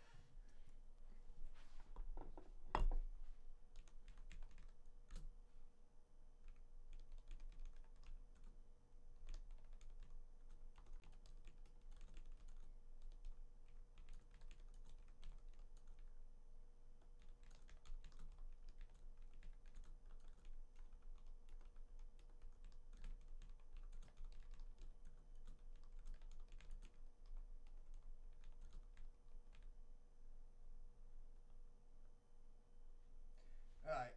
Alright.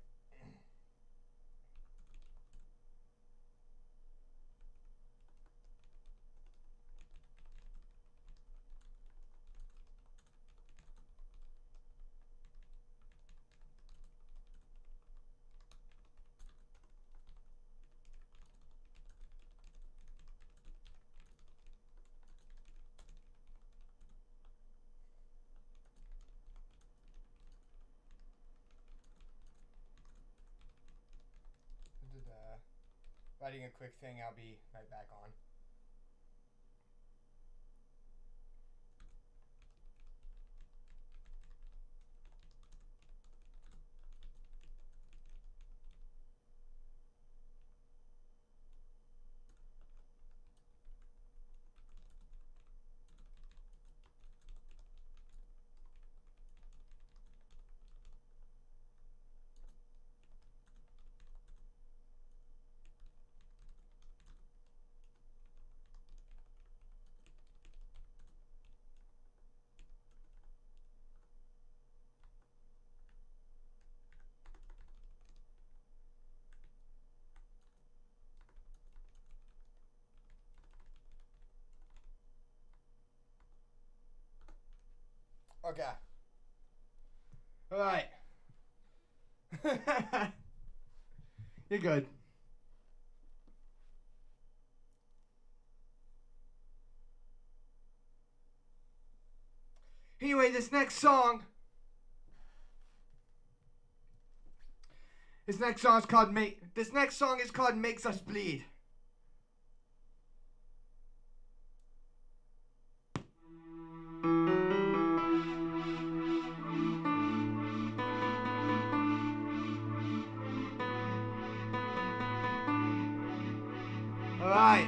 Writing a quick thing, I'll be right back on. Okay. All right. You're good. Anyway, this next song, this next song is called Make. This next song is called Makes Us Bleed. Alright.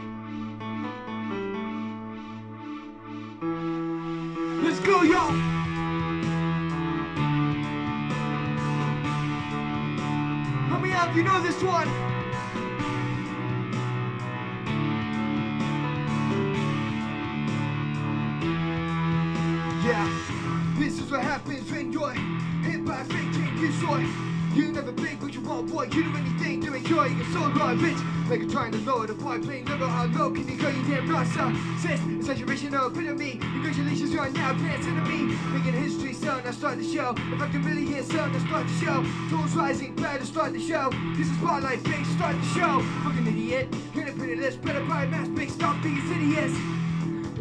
Let's go, y'all! Help me out if you know this one! Yeah, this is what happens when you're hit by a fake and destroy. You never blink what you want, boy. You do anything to enjoy. You're so raw, bitch. Like you're trying to lower the boy, playing level on low. Can you go, you damn rasta? Sis, it's saturation of me. Congratulations, you're now dancing to me. Making history, son, I start the show. If I can really hear, son, I start the show. Tones rising, better start the show. This is spotlight, big, start the show. Fucking idiot. Hear the pretty list, better buy a mask, big, stop these idiots.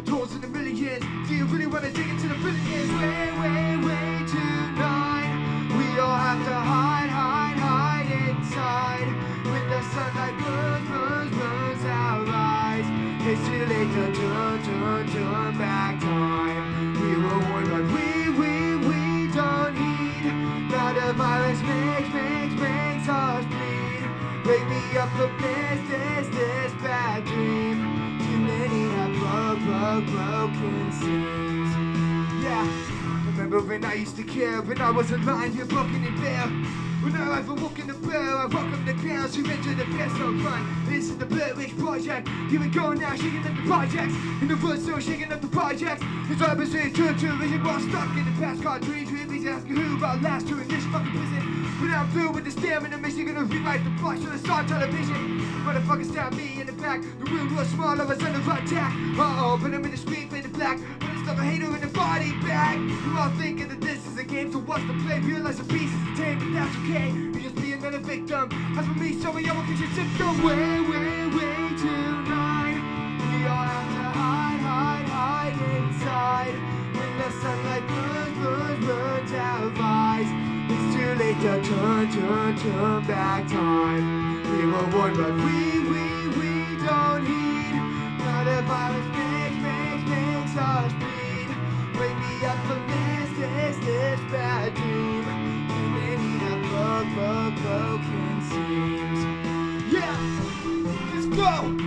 tours in the millions. Do you really wanna dig into the billions? Way, way, way tonight. We all have to hide, hide, hide inside. When the sunlight burns, burns, burns our eyes. It's too late to turn, turn, turn back time. We were warned, but we, we, we don't heed. Now the virus makes, makes, makes us bleed. Wake me up from this, this, this bad dream. Too many have broke, broke, broken seams. Yeah, remember when I used to care, when I was alive, you're broken in bare. When I ever walk in the bear, I welcome the chaos, you enter the best of fun. This is the Blair Witch Project. Here we go now, shaking up the projects. In the woods, still shaking up the projects. It's opposite, true, true vision, while stuck in the past. Car dreams, dreams, asking who about last two in this fucking prison. But I'm through with the staring, the mission, gonna rewrite the plot, should I start television? Motherfuckers stab me in the back, the room was small, I was under attack. Uh-oh, but I'm in the street, faded black. But it's not a hater in the body bag. We're all thinking that this is a game, so what's the play? Realize the piece is a tape, but that's okay. You're just being another victim. As for me, some of y'all will get your symptom. Way, way, way tonight. We all have to hide, hide, hide inside. When the sunlight burns, burns, burns our eyes. It's too late to turn, turn, turn back time. We were warned, but we, we, we don't heed. Now the virus makes, makes, makes us bleed. Wake me up from this, this, this bad dream. Too many have broke, broke, broken seams. Yeah, let's go!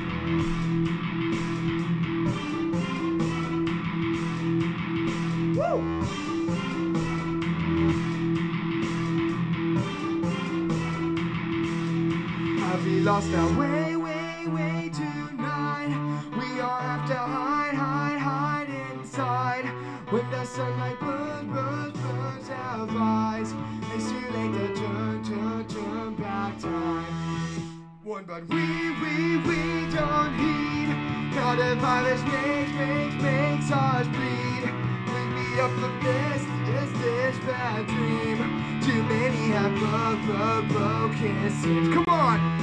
Woo! Have we lost our way, way, way tonight? We all have to hide, hide, hide inside. When the sunlight burns, burns, burns our eyes. It's too late to turn, turn, turn back time. One, but we, we, we don't heed. Now the virus makes, makes, makes us bleed. Wake me up from this, this, this bad dream. Too many have broke, broke, broken seams. Come on!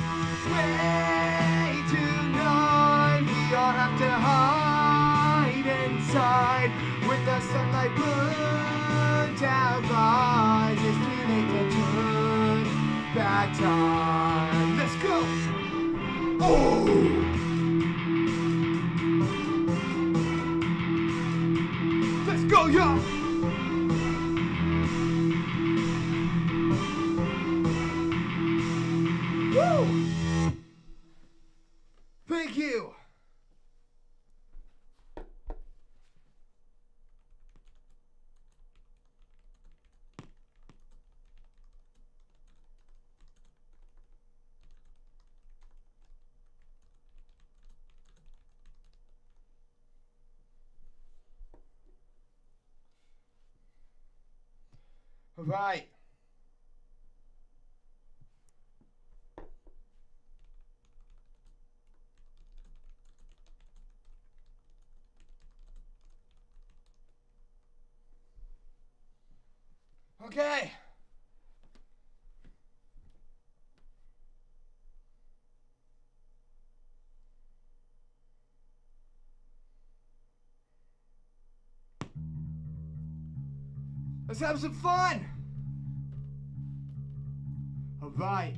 Way tonight, we all have to hide inside. When the sunlight burns our eyes, it's too late to turn back time. Let's go! Oh! Let's go, y'all! Woo! Thank you! All right. Okay. Let's have some fun. All right.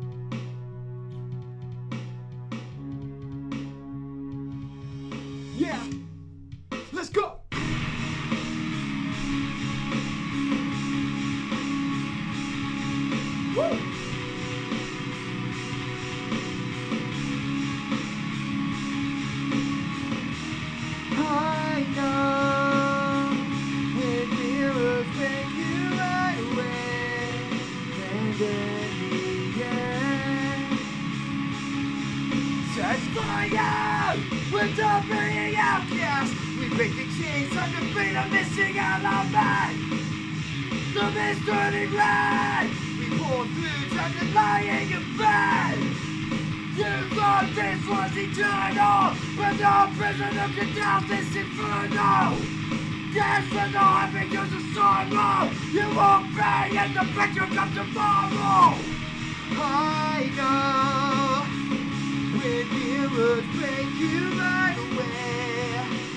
Yeah. Let's go. Woo. I know when mirrors make you right away, and in the end, search for you with the being outcast. We break the chains under freedom, missing our love back. The mist turning red. Pour through, time to lying in bed. You thought this was eternal, but no prisoner can down this inferno. Yes, for the heart because of sorrow. You won't pay and the picture comes tomorrow. I know when mirrors break you right away,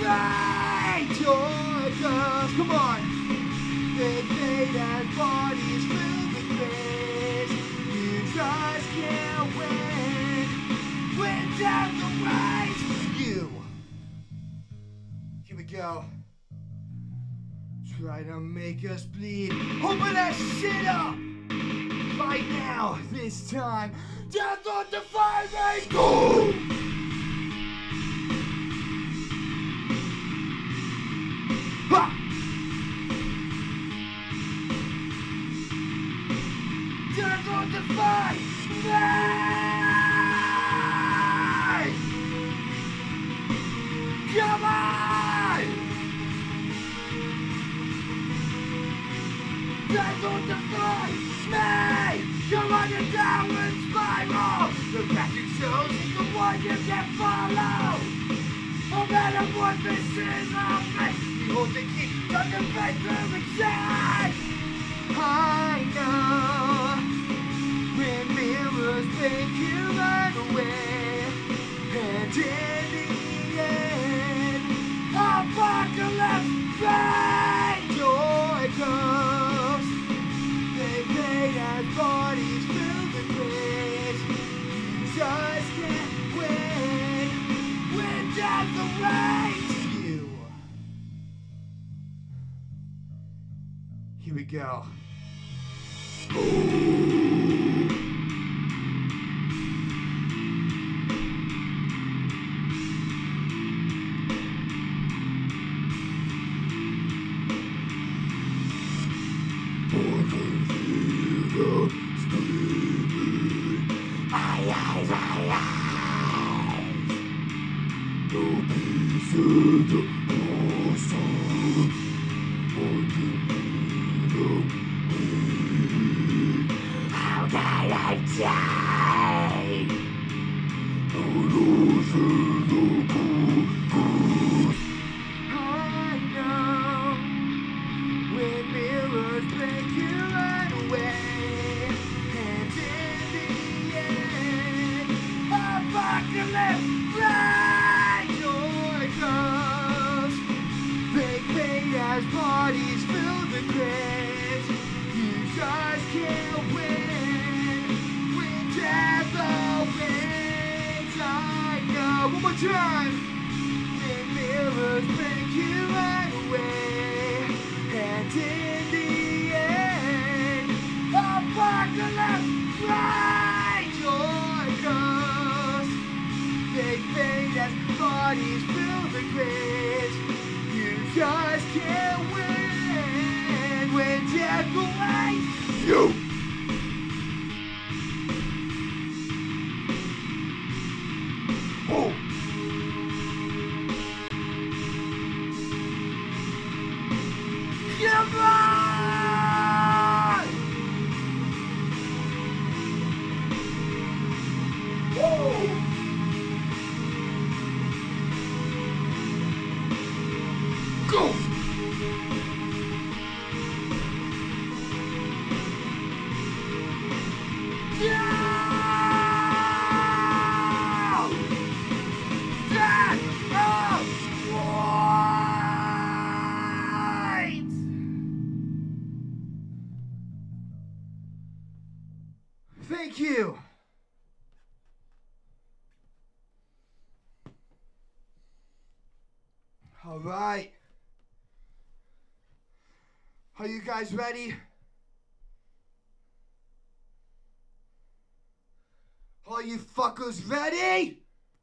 Right, joy comes, come on. They fade as bodies fill the graves. You just can't win when death awaits you. Here we go. Try to make us bleed. Open that shit up right now. This time, death will define me. Go. Ha! Death will define me. Come on! Death will define me! Come on, your downward spiral! The path you chose is the one you can follow! No matter what this is, I'll make you hold the key, turn the back through the chain! I know when mirrors make you run away, and in the end, apocalypse reigns! Joy comes, they fade as bodies fill the graves. You just can't win when death awaits you. Here we go. How can I die? I know when mirrors make you run away, and in the end, apocalypse reigns. Joy comes, they fade as bodies fill the graves. You just can't win when death awaits. I know. One more time. When mirrors make you run away, and in the end, apocalypse reigns. Joy comes, they fade as bodies fill the graves. You just can't win when death awaits you. Oh. Come on! Woo! Go! Yeah! Death awaits! Thank you. All right. Are you guys ready? Are you fuckers ready?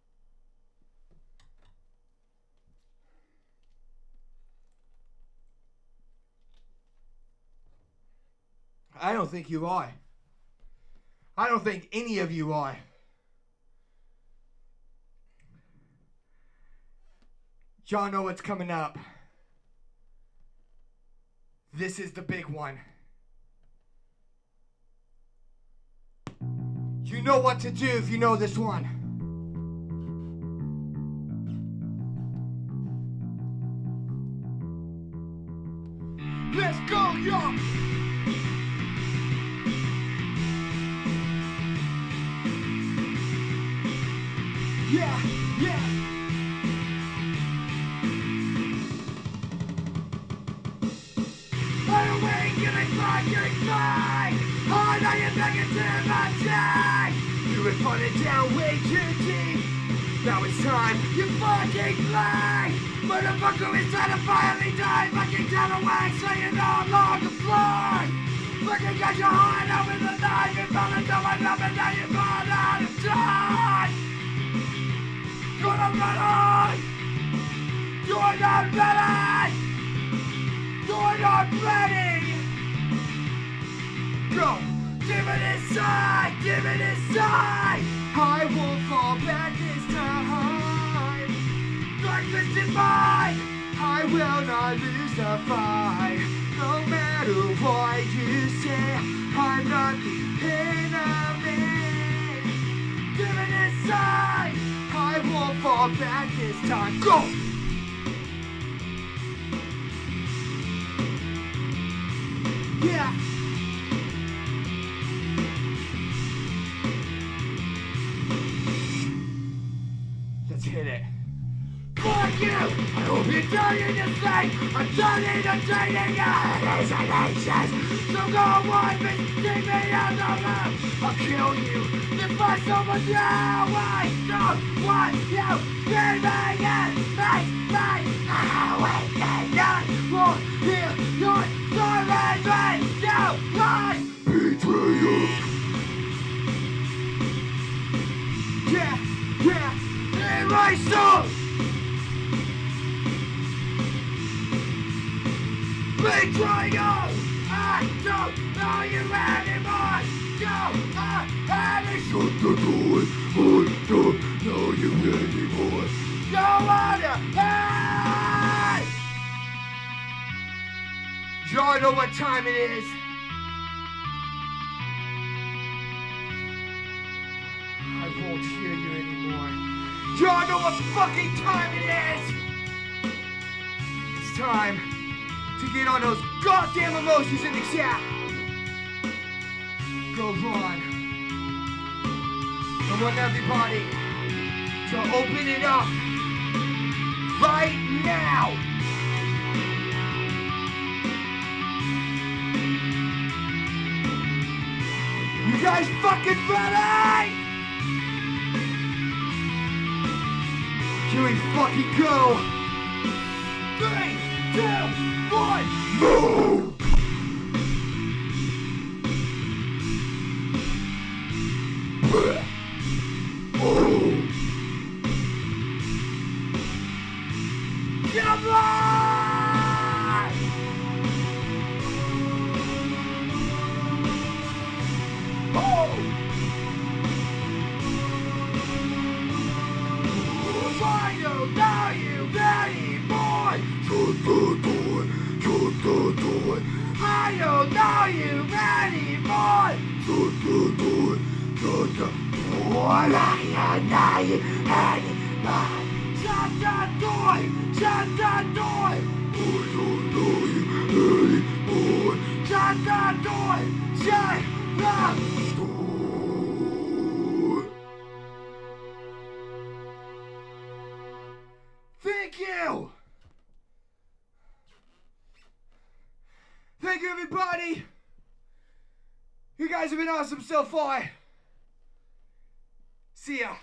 I don't think you are. I don't think any of you are. Y'all know what's coming up. This is the big one. You know what to do if you know this one. Let's go, y'all! Yeah, yeah. Are you weak? Getting fine, getting fine. Oh, now you're back into my tank. You were falling down way too deep. Now it's time you fucking play. Motherfucker is trying to finally die. Fucking down the way so you no longer fly. Fucking got your heart over the knife. You fell into my love and now you're gone out of time. Gonna run on. You're not ready. You're not ready. Go. Give it a sign. Give it a sign. I won't fall back this time. Darkness in mine. I will not lose the fight. No matter what you say, I'm not the enemy. Give it a sign. I won't fall back this time. Go! Yeah! Let's hit it. Fuck you! I hope you're done in your thing! I'm done entertaining your hallucinations! So go on, bitch! Take me out the room! I'll kill you! Then find someone new! I don't want you screaming in my face! Awaken! I won't hear your stories when you lie! Betrayal! Yeah! Yeah! In my soul! Betrayal! I don't know you anymore! Go ahead and shut the door! I don't know you anymore! Go on ahead! Y'all know what time it is? I won't hear you anymore. Y'all know what fucking time it is? It's time to get on those goddamn emojis in the chat. Go on. I want everybody to open it up right now. You guys fucking ready? Here we fucking go. Three, two, one, move! Oh! Come on! Oh! I don't know you anymore! Shut the door! Shut the door! I don't know you anymore! Shut the door! Shut the door! I don't know you anymore! Shut the door! Shut the door! I don't know you anymore! Shut the door! Shut the door! Thank you! Thank you, everybody! You guys have been awesome so far. See ya.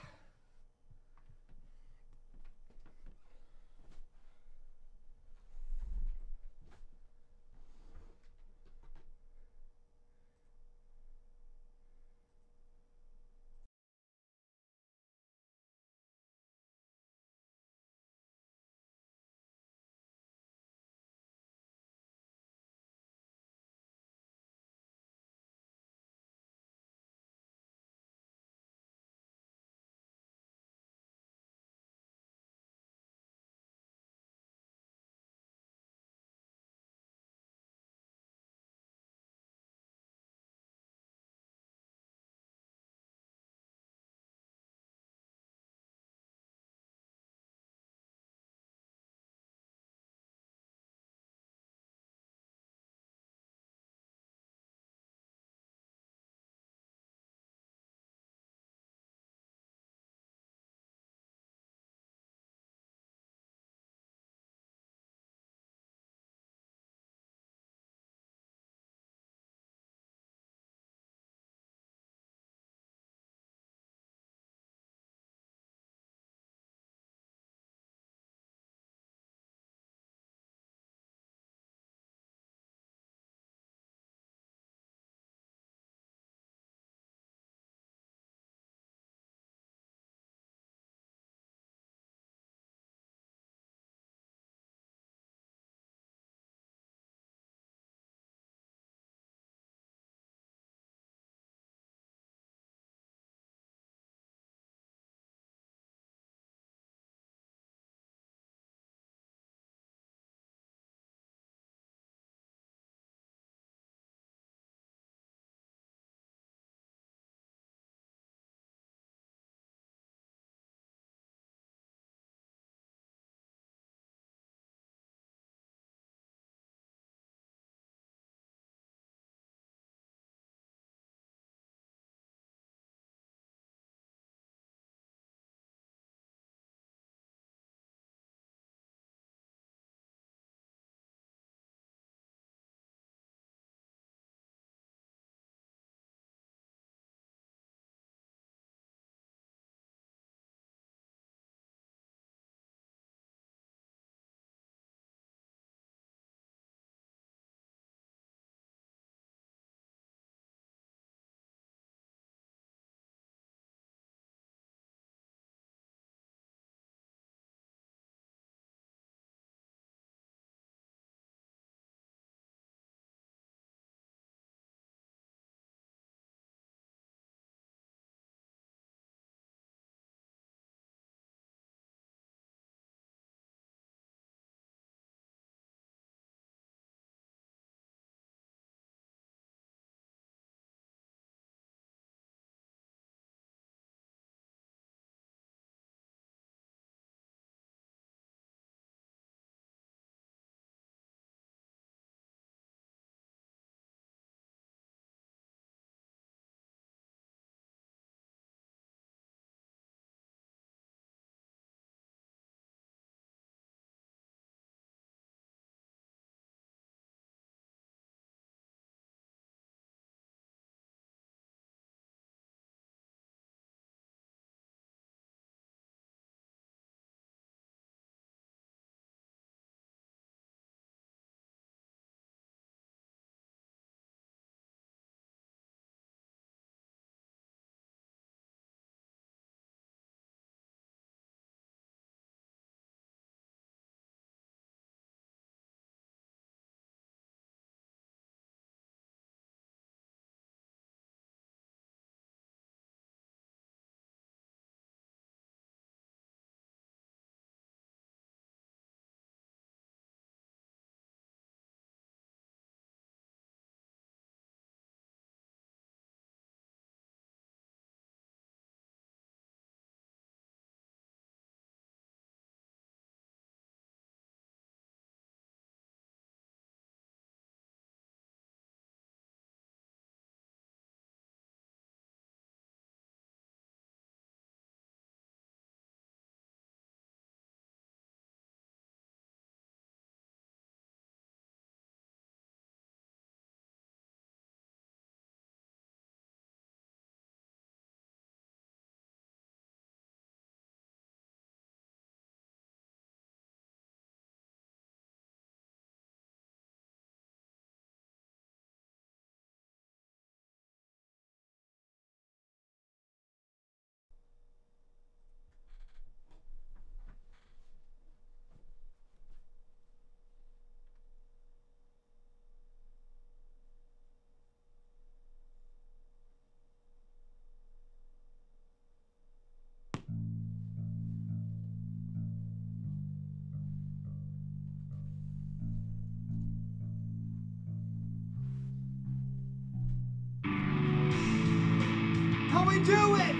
we do it.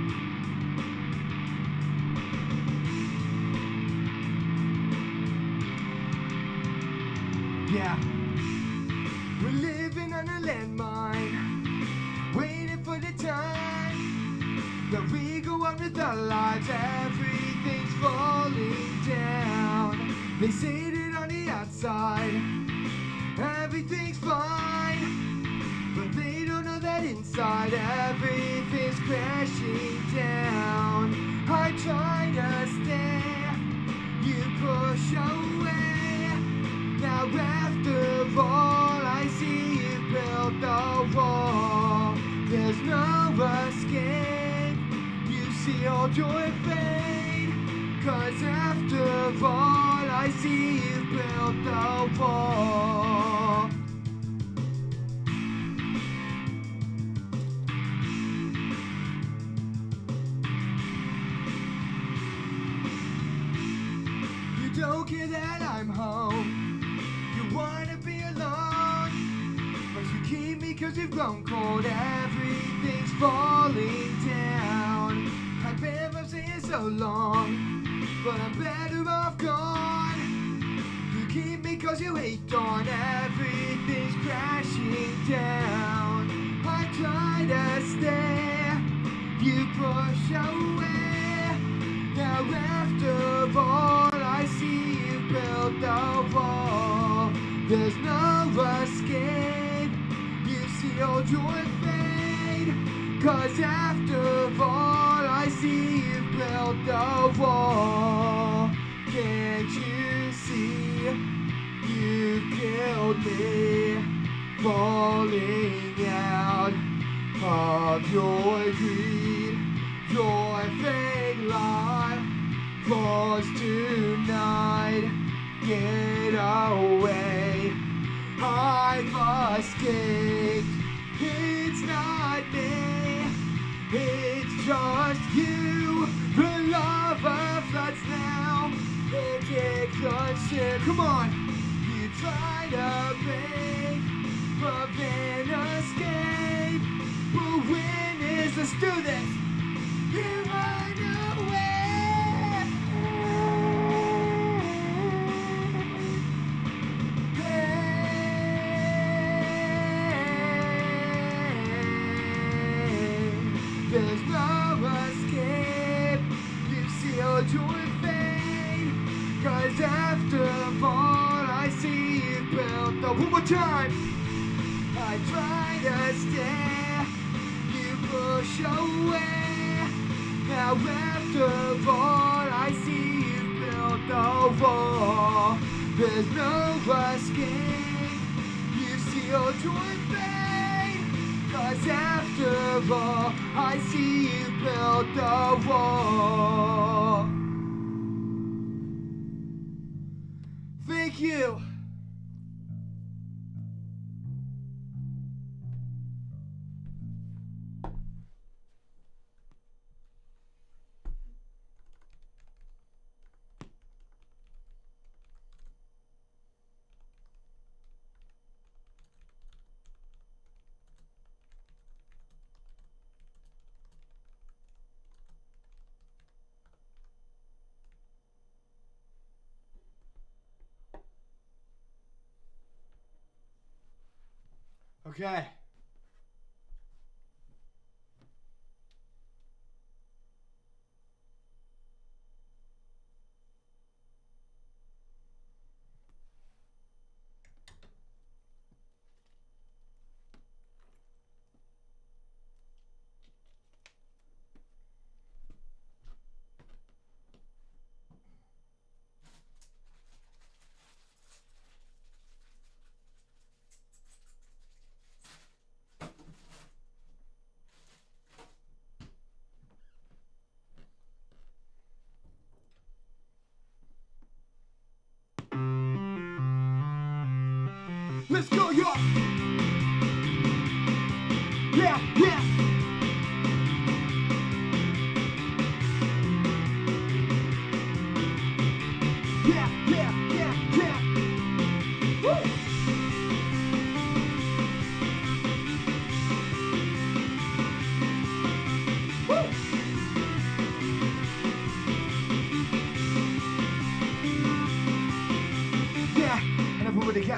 Yeah, we're living on a landmine, waiting for the time that we go on with our lives. Everything's falling down. They say that on the outside everything's fine, but they don't know that inside everything's crashing down. I try to stare, you push away. Now after all, I see you built the wall. There's no escape, you see all joy fade. Cause after all, I see you built the wall. You don't care that I'm home, you wanna be alone, but you keep me cause you've grown cold. Everything's falling down. I've been from staying so long, but I'm better off gone. You keep me cause you hate dawn. Everything's crashing down. I try to stare, you push away. Now after all, I see you build the wall. There's no escape, you see all joy fade. Cause after all, I see you build the wall. Can't you see, you killed me, falling out of your greed. Your fake life falls tonight. Get away, I've escaped. It's not me, it's just you. The lava floods now, it takes consume. Come on, you try to break, but then escape. But when is let's do this? You run away. There's no escape, you see your joy fade. Cause after all, I see you built the one more time. I try to stare, you push away. Now after all, I see you built the wall. There's no escape, you see your joy fade. Cause after all, I see you build the wall. Thank you. Okay. Let's go, y'all. Yeah, yeah. Yeah, yeah, yeah, yeah. Woo.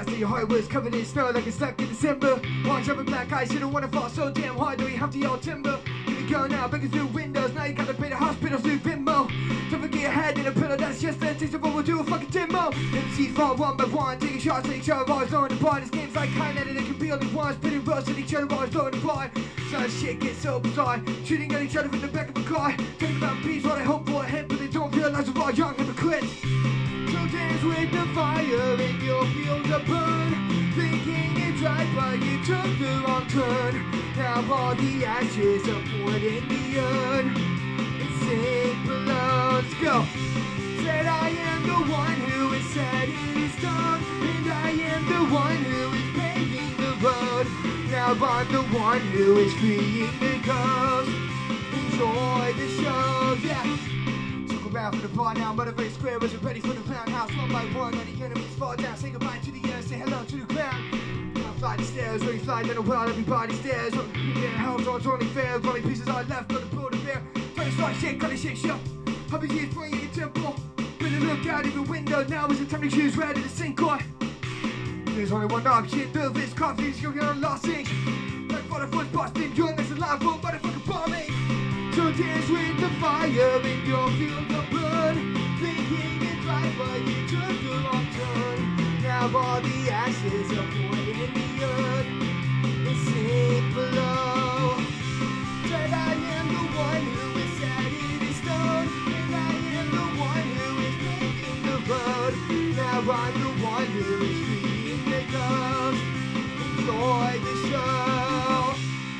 So your heart was covered in snow like it's stuck in December. One jumping black eyes, you don't wanna fall so damn hard. Do you have to yell timber? Here we go now, breaking through windows. Now you gotta pay the hospital through Venmo. Don't forget your head in a pillow, that's just a taste of what we'll do a fucking demo. M Cs fall one by one, taking shots at each other, always blowing apart. This game's like kind and it can be only one. Spitting roast at each other, always blowing apart. So shit gets so bizarre, shooting at each other from the back of a car. Talking about peace, what I hope for ahead, but they don't realize we're all young hypocrites. So dance with the fire and your fields are burn. Thinking it's right, but you took the wrong turn. Now all the ashes are poured in the urn. It's sink below. Let's go. Said I am the one who is set in his tongue, and I am the one who is paving the road. Now I'm the one who is freeing the ghost. Enjoy the show, yeah. Around for the bar now, motivate square was ready for the roundhouse. One by one, let the enemies fall down. Say goodbye to the air, say hello to the ground. Now fly the stairs, when you fly down the world, everybody stares. Yeah, hell's only fair, only pieces are left for the pool to bear. Try to start shit, cut the shit show. Hubby is bringing your temple. Better look out of the window, now is the time to choose ready to sink or. There's only one option, build this coffee, you're gonna lost ink. Like Butterfoot's busting, you're next alive for motherfucking bombing. So dance with the fire in your field of blood. Thinking it's right, but you took the wrong turn. Now all the ashes are poured in the earth. It's sink below. Said I am the one who is set in his stone, and I am the one who is making the road. Now I'm the one who is freeing the ghost. Enjoy the show.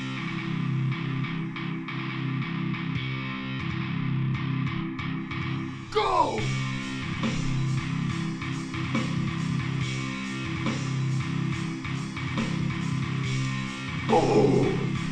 Go! Oh!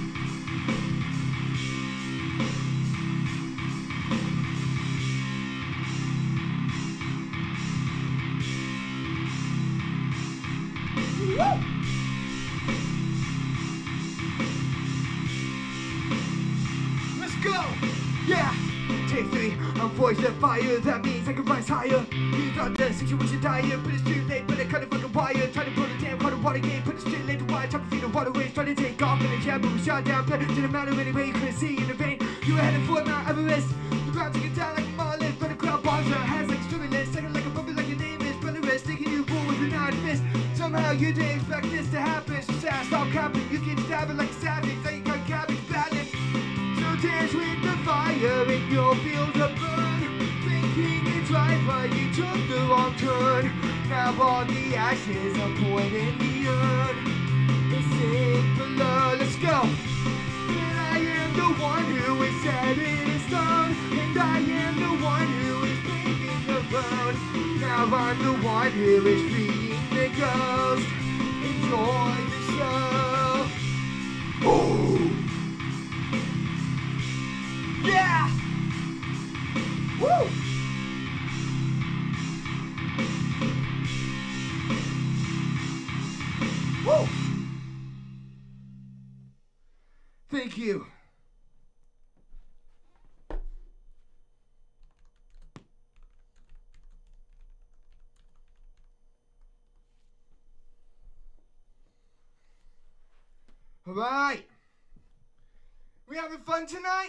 Let's go! Yeah! Take three, I'm voice of fire, that means I can rise higher. You thought the situation dire, but it's too late, but I cut a fucking wire. Try to pull the damn water water gate, put it straight late to wire, top of feet of waterways, try to take off in a jab, but we shot down, but it didn't matter anyway, you couldn't see in the vein. You were headed for Mount Everest, the ground took it down like a monolith, but the crowd bombs your hands like stimulus, second like a puppet like your name is Belarus, thinking you fool with an iron fist. Somehow you didn't expect this to happen, so sad, stop capping, you keep stabbing like a savage, now you got cabbage balance. So dance with the fire in your field of burn. Thinking it's right, but you took the wrong turn. Now all the ashes are poured in the urn. It's sink below. Let's go. And I am the one who is set in his stone, and I am the one who is paving the road. Now I'm the one who is freeing the ghost. Enjoy the show. Oh. Yeah! Woo! Woo! Thank you. All right. We having fun tonight?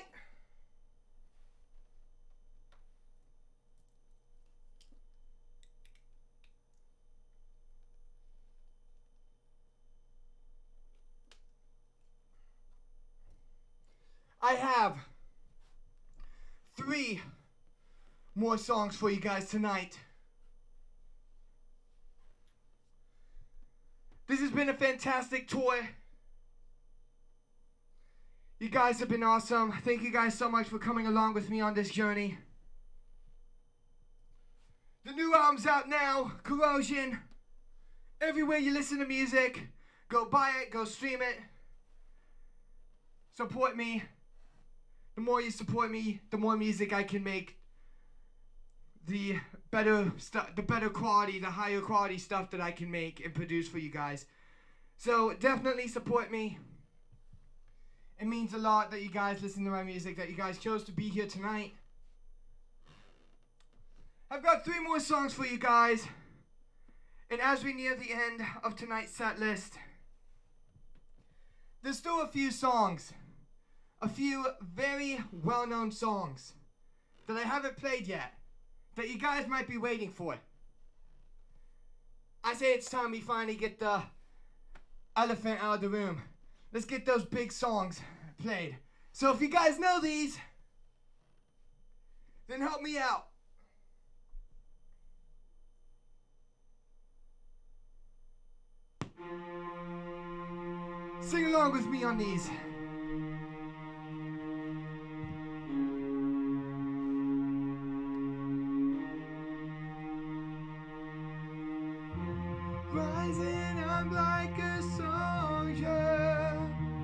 I have three more songs for you guys tonight. This has been a fantastic tour. You guys have been awesome. Thank you guys so much for coming along with me on this journey. The new album's out now, Corrosion. Everywhere you listen to music, go buy it, go stream it. Support me. The more you support me, the more music I can make. The better stuff, the better quality, the higher quality stuff that I can make and produce for you guys. So definitely support me. It means a lot that you guys listen to my music, that you guys chose to be here tonight. I've got three more songs for you guys. And as we near the end of tonight's set list, there's still a few songs, a few very well-known songs that I haven't played yet, that you guys might be waiting for. I say it's time we finally get the elephant out of the room. Let's get those big songs played. So if you guys know these, then help me out. Sing along with me on these. Rising up like a soldier,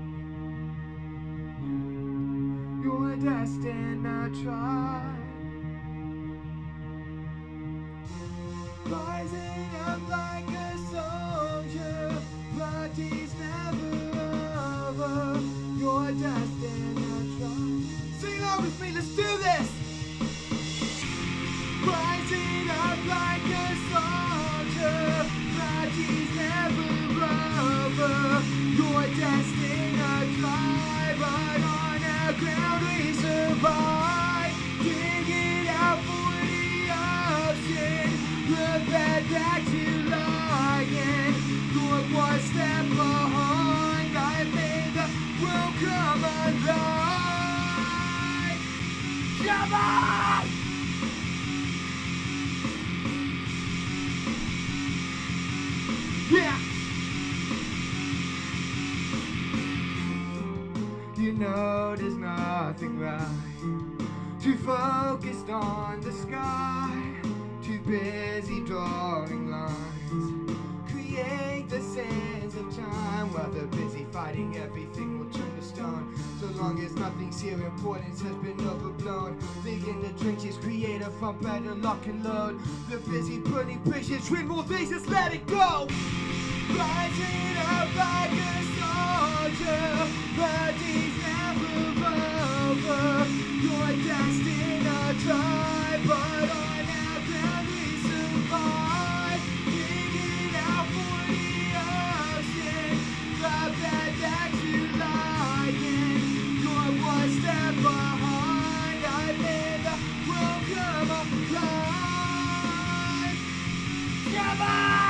you're destined to try. Rising up like a soldier, party's never over. You're destined to try. Sing along with me, let's do this. Rising up like a soldier, party's never over. You're destined to try, but on the ground we survive. Dig it out for the ocean. Prepare back to lying. You're one step behind. I made the world come alive. Come on! Yeah! You know there's nothing right. Too focused on the sky. Too busy drawing lines. Create the sands of time while they're busy fighting. Everything will turn to stone. So long as nothing's here, importance has been overblown. Dig in the trenches, create a fun better lock and load. They're busy putting precious twin more things, just let it go. Rising up like a soldier, party's never over. You're destined to try, but on our ground we survive. Dig it out for the ocean, drop that back to lying. You're one step behind. I made the world come alive. Come on!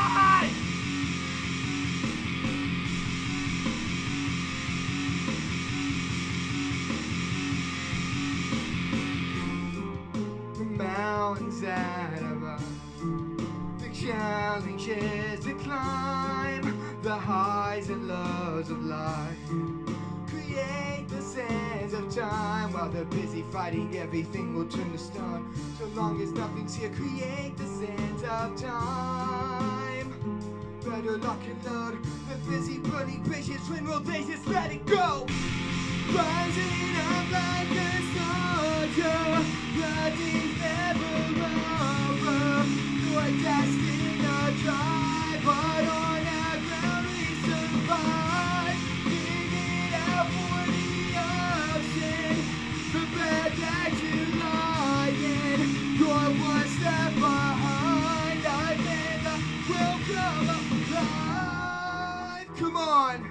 Mountains out of us, the challenges to climb, the highs and lows of life. Create the sands of time while they're busy fighting. Everything will turn to stone. So long as nothing's here, create the sands of time. Better lock and load. They're busy putting patience when will they just let it go. Rising up like a soldier, blood's never over. You're destined to try, but on our ground we survive. Dig it out for the ocean, prepare back to lying. You're one step behind. I made the world come alive. Come on.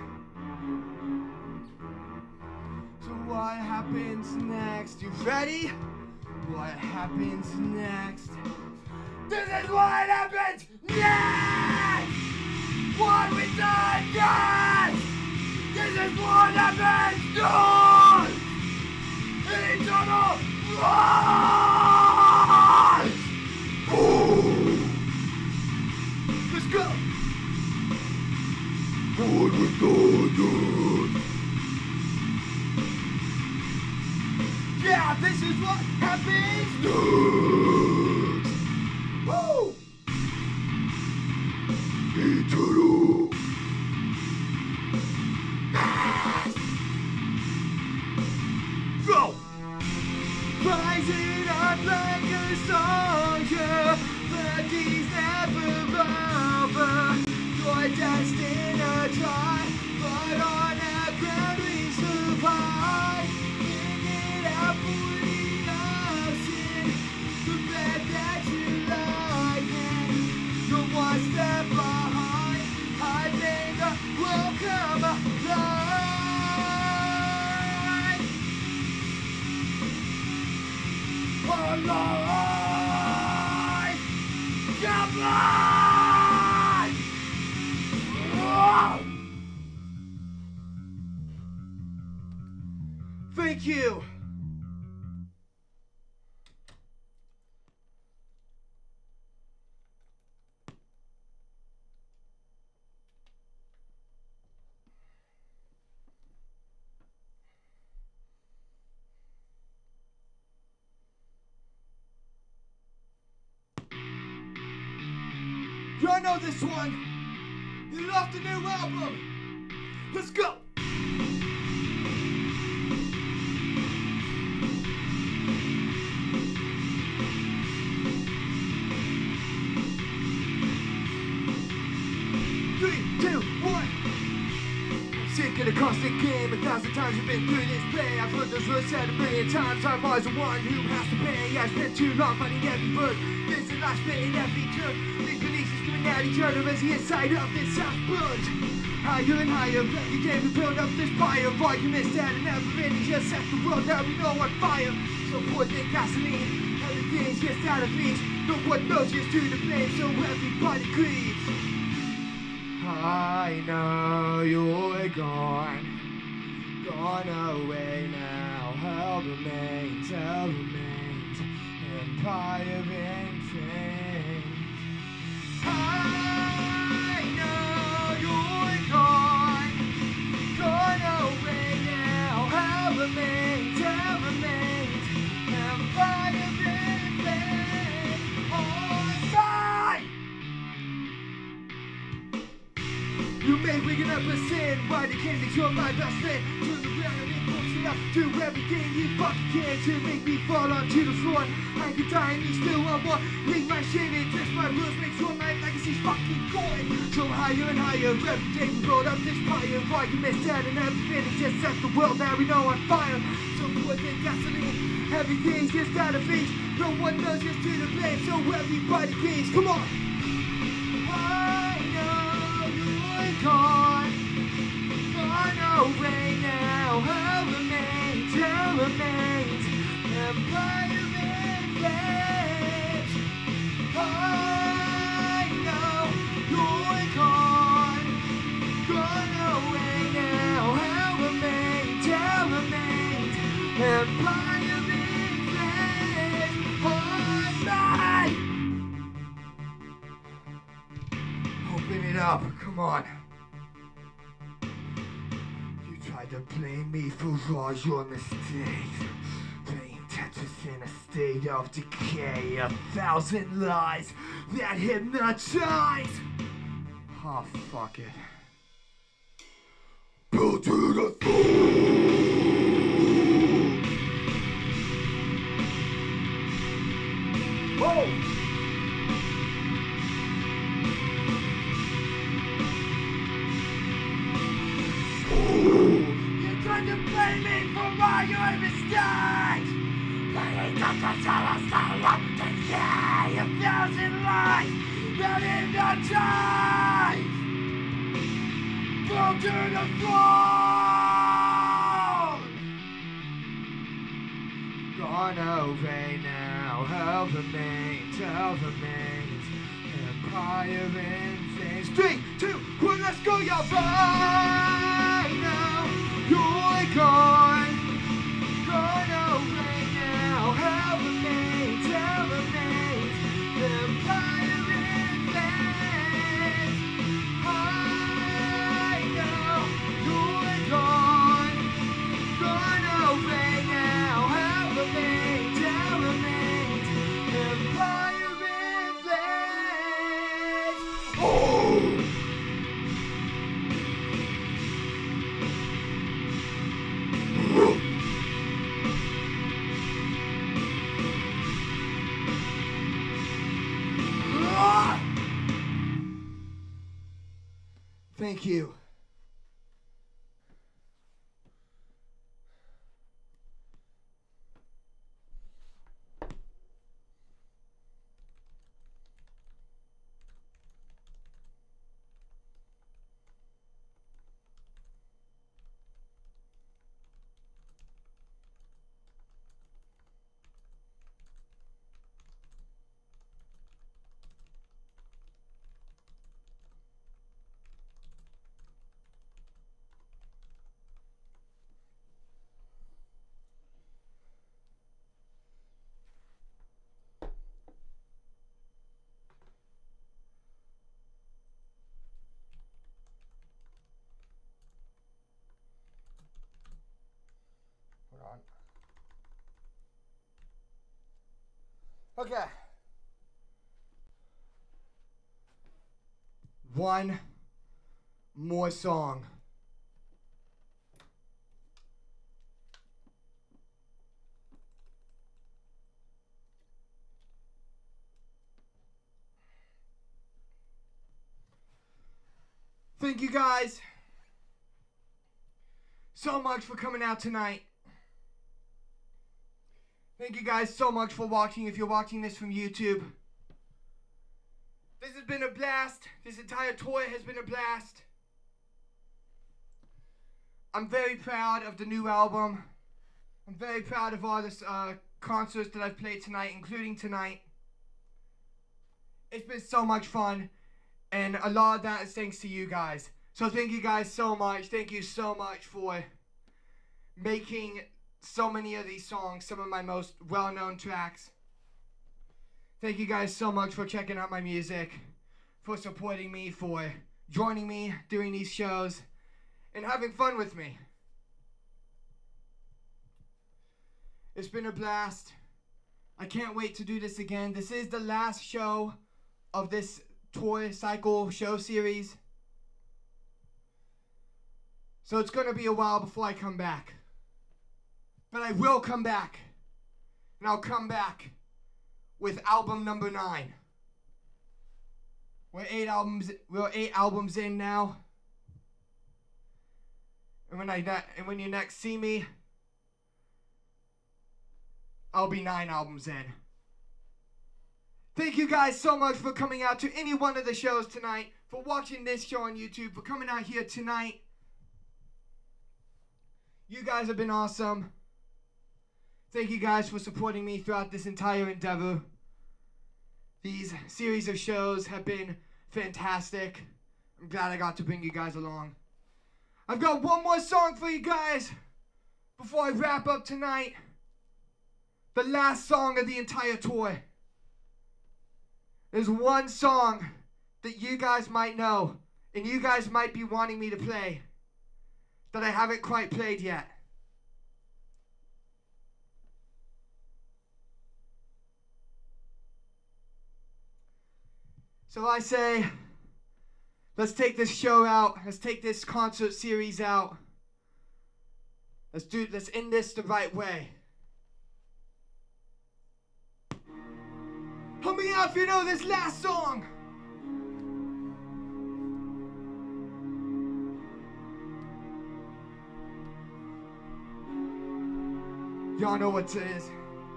What happens next? You ready? What happens next? This is what happens next! What we done next! This is what happens next! Eternal rise! Let's go! What we done next! Yeah, this is what happens next! Woo! Eternal! Go! Rising up like a soldier, but he's never over. You're destined to try, but on our ground we survive. Dig it out for the ocean. will come alive. Alive! Come on! Oh! Thank you. Y'all know this one. You love the new album. Let's go. Three, two, one. I'm sick of the constant game. A thousand times you've been through this play. I've heard those words said a million times. I'm always the one who has to pay. I spent too long finding every word. This is life spitting every turn. These beliefs are screaming at each other as the inside of this house burns. Higher and higher, every day we build up this fire of arguments that are never ending. Just set the world that we know on fire. So pour the gasoline, everything's just out of reach. No one knows just to the blame, so everybody grieves. I know you're gone, gone away now. Hell remains, hell remains, empire in chains. I know you're gone, gone away now. Hell remains, hell remains, empire in chains. On fire! You may waking up a sin, why they can't control my best friend. Turn around and make bullshit up, do everything you fucking can to make me fall onto the floor. I could die and you still want more. Leave my shit and twist my rules, make sure my legacy's fucking going. So higher and higher, every day we roll up this fire of arguments that and everything is just set the world that we know on fire. So pour the gasoline, everything's just out of reach. No one knows just to the blame, so everybody grieves. Come on! I know you're gone, gone away now. Hell remains, hell remains, empire in flames. I know you're gone, gone away now. Hell remains, hell remains, empire in flames. Alright! Open it up, come on. You tried to blame me for all your mistakes. Playing Tetris in a state of decay. A thousand lies that hypnotize. Oh, fuck it. Go to the floor. Whoa! You tried to blame me for all your mistakes. Playing Tetris in a state of decay. A thousand lies that hypnotize. Go to the floor. Gone away now, hell remains, hell remains, empire in flames. Three, two, one, let's go, y'all. Right now, you're gone, gone away now, hell remains, hell remains, empire in flames. I know you're gone, gone away now, hell remains, hell remains, empire in flames. Oh! Thank you. Okay. One more song. Thank you guys so much for coming out tonight. Thank you guys so much for watching if you're watching this from YouTube. This has been a blast. This entire tour has been a blast. I'm very proud of the new album. I'm very proud of all the uh, concerts that I've played tonight, including tonight. It's been so much fun, and a lot of that is thanks to you guys. So thank you guys so much. Thank you so much for making so many of these songs some of my most well-known tracks. Thank you guys so much for checking out my music, for supporting me, for joining me during these shows, and having fun with me. It's been a blast. I can't wait to do this again. This is the last show of this tour cycle show series. So it's going to be a while before I come back. But I will come back. And I'll come back with album number nine. We're eight albums we're eight albums in now. And when I and when you next see me, I'll be nine albums in. Thank you guys so much for coming out to any one of the shows tonight, for watching this show on YouTube, for coming out here tonight. You guys have been awesome. Thank you guys for supporting me throughout this entire endeavor. These series of shows have been fantastic. I'm glad I got to bring you guys along. I've got one more song for you guys before I wrap up tonight. The last song of the entire tour. There's one song that you guys might know and you guys might be wanting me to play that I haven't quite played yet. So I say, let's take this show out. Let's take this concert series out. Let's do. Let's end this the right way. Help me out if you know this last song. Y'all know what it is.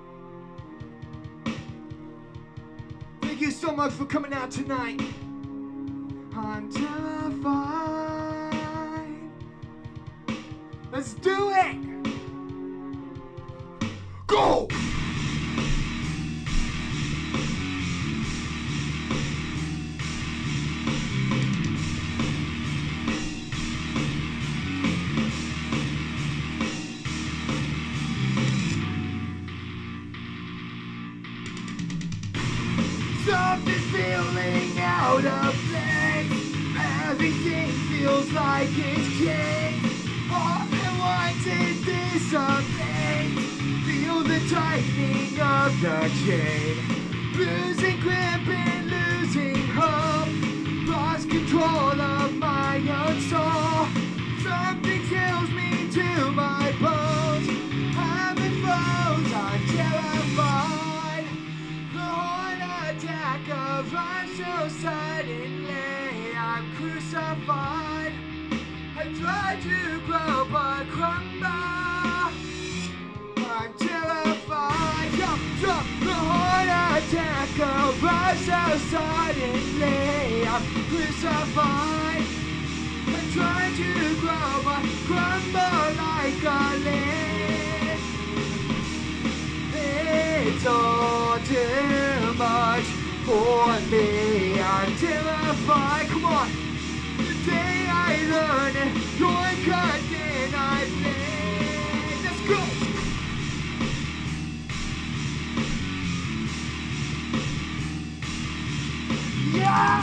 Thank you so much for coming out tonight. I'm terrified. Let's do it. Go! Something's feeling out of place. Everything feels like it's changed. All at once it dissipates. Feel the tightening of the chain. Losing grip and losing hope. Lost control of my own soul. Something kills me to my bones. I'm exposed, I'm terrified. The heart attack of life so suddenly. I'm crucified. I try to grow but crumble. I'm terrified. Jump, jump. The heart attack of life so suddenly. I'm crucified. I try to grow but crumble like a leaf. It's all too much for me. I'm terrified. Come on. The day I learn it, you're cut and I bleed. Let's go. Yeah.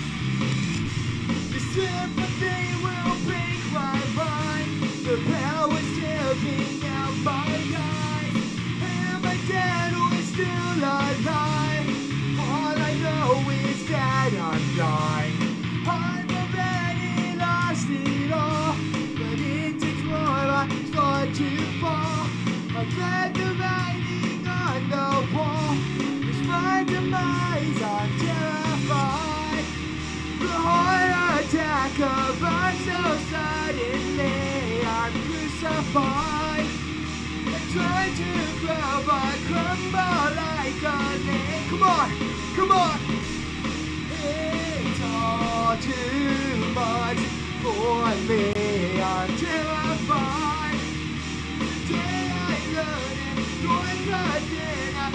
The sympathy will break my mind. The power trying to grow but crumble like a leaf. Come on, come on. It's all too much for me until I find the day I learn it. You're cutting up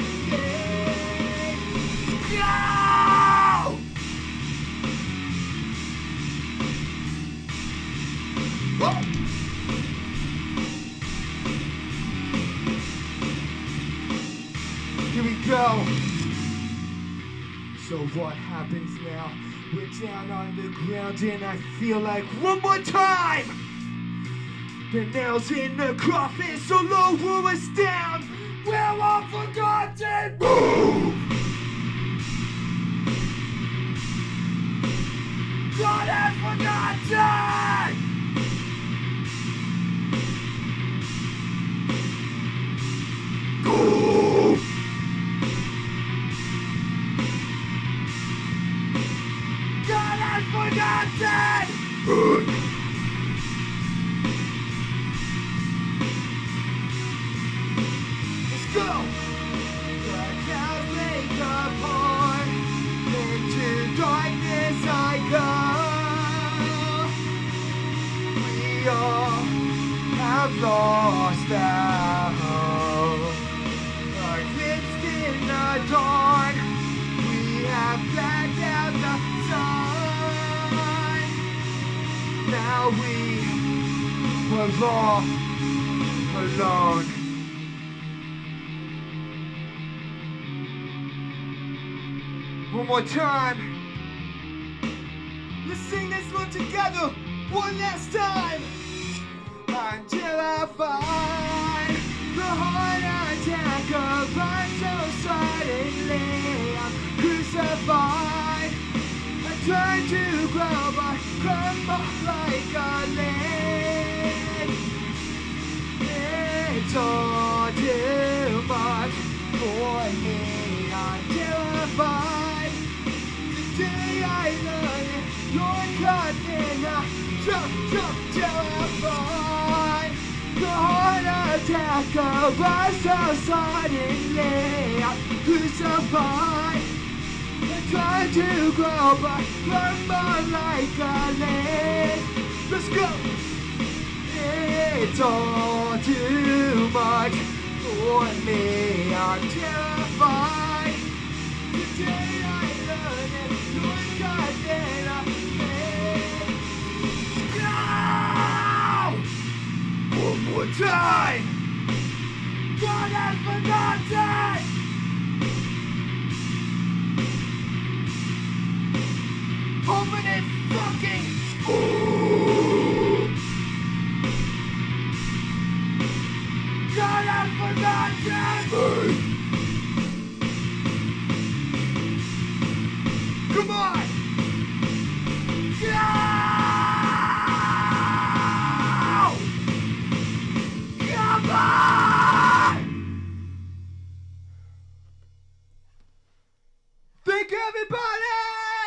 me. Go! Whoa! Here we go. So what happens now? We're down on the ground and I feel like one more time. The nails in the coffin so low we're us down. We're all forgotten. Move! God has forgotten. Go! God has forgotten! Let's go! The clouds make apart, into darkness I go. We all have lost our hope. Eclipsed in the dawn, we have blacked out the sun. Now we were all alone. One more time. Let's sing this one together one last time. Until I find the heart attack of us so suddenly I'm crucified. I try to grow but crumble like a leaf. It's all too much for me until I find the day I learn it. You're caught in a jump, jump till I find the heart attack of us so suddenly I'm crucified. I try to grow but crumble like a leaf. Let's go! It's all too much for me until I find the day I learn it. You're caught in a leaf. No! One more time! God has forgotten! Open it fucking! Ooh. God has forgotten! Come on! Go! Come on! Thank you, everybody!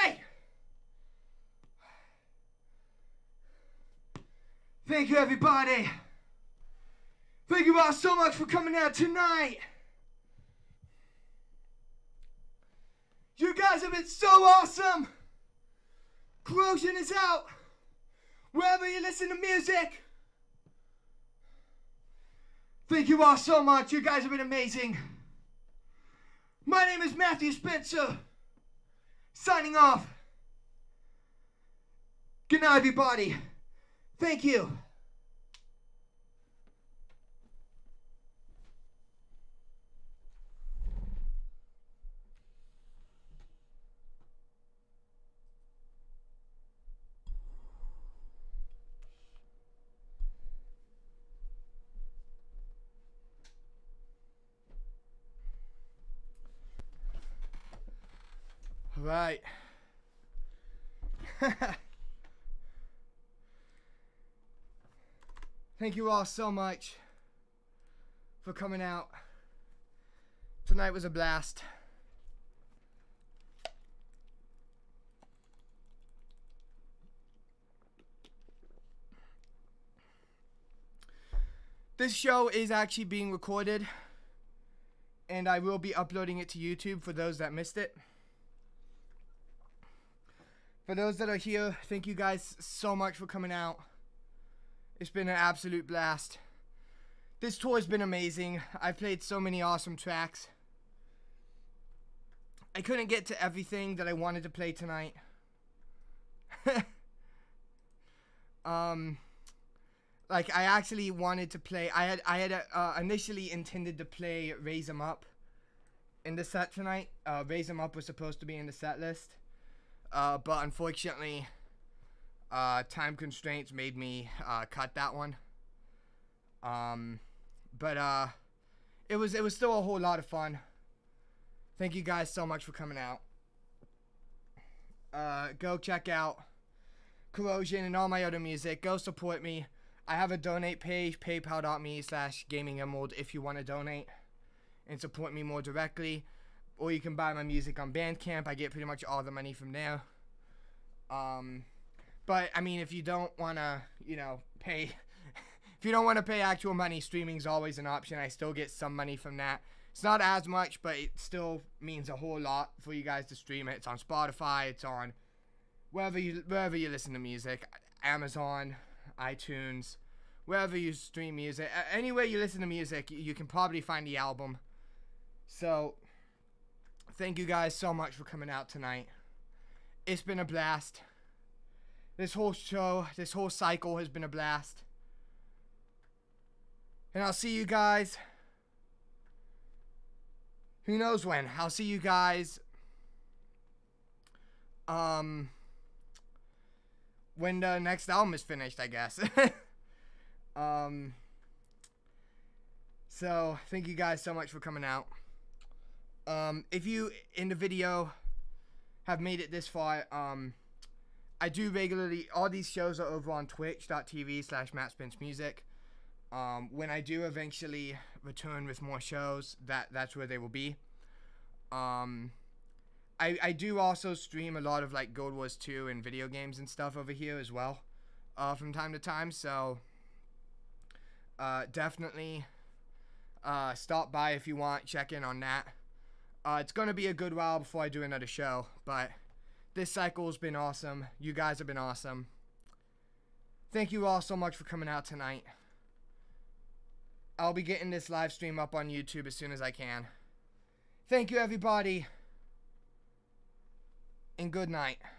Thank you, everybody. Thank you all so much for coming out tonight. You guys have been so awesome. Corrosion is out. Wherever you listen to music. Thank you all so much. You guys have been amazing. My name is Matthew Spencer. Signing off. Good night, everybody. Thank you. All right. Thank you all so much for coming out. Tonight was a blast. This show is actually being recorded, and I will be uploading it to YouTube for those that missed it. For those that are here, thank you guys so much for coming out. It's been an absolute blast. This tour has been amazing. I've played so many awesome tracks. I couldn't get to everything that I wanted to play tonight. um... Like, I actually wanted to play, I had I had uh, initially intended to play Raise 'Em Up in the set tonight. Uh, Raise 'Em Up was supposed to be in the set list. Uh, but unfortunately, uh, time constraints made me uh, cut that one. Um, but uh, it was, it was still a whole lot of fun. Thank you guys so much for coming out. Uh, go check out Corrosion and all my other music. Go support me. I have a donate page, paypal.me slash gaming emerald if you want to donate and support me more directly. Or you can buy my music on Bandcamp. I get pretty much all the money from there. Um, but, I mean, if you don't want to, you know, pay, if you don't want to pay actual money, streaming's always an option. I still get some money from that. It's not as much, but it still means a whole lot for you guys to stream it. It's on Spotify. It's on wherever you, wherever you listen to music. Amazon, iTunes, wherever you stream music, anywhere you listen to music, you can probably find the album. So, thank you guys so much for coming out tonight. It's been a blast. This whole show, this whole cycle has been a blast. And I'll see you guys, who knows when. I'll see you guys, um... when the next album is finished, I guess. um, so, thank you guys so much for coming out. Um, if you, in the video, have made it this far, um, I do regularly, all these shows are over on twitch.tv slash mattspincemusic. Um, when I do eventually return with more shows, that, that's where they will be. Um... I, I do also stream a lot of like Guild Wars two and video games and stuff over here as well, uh, from time to time, so uh, definitely uh, stop by if you want, check in on that. Uh, it's going to be a good while before I do another show, but this cycle has been awesome. You guys have been awesome. Thank you all so much for coming out tonight. I'll be getting this live stream up on YouTube as soon as I can. Thank you, everybody. And good night.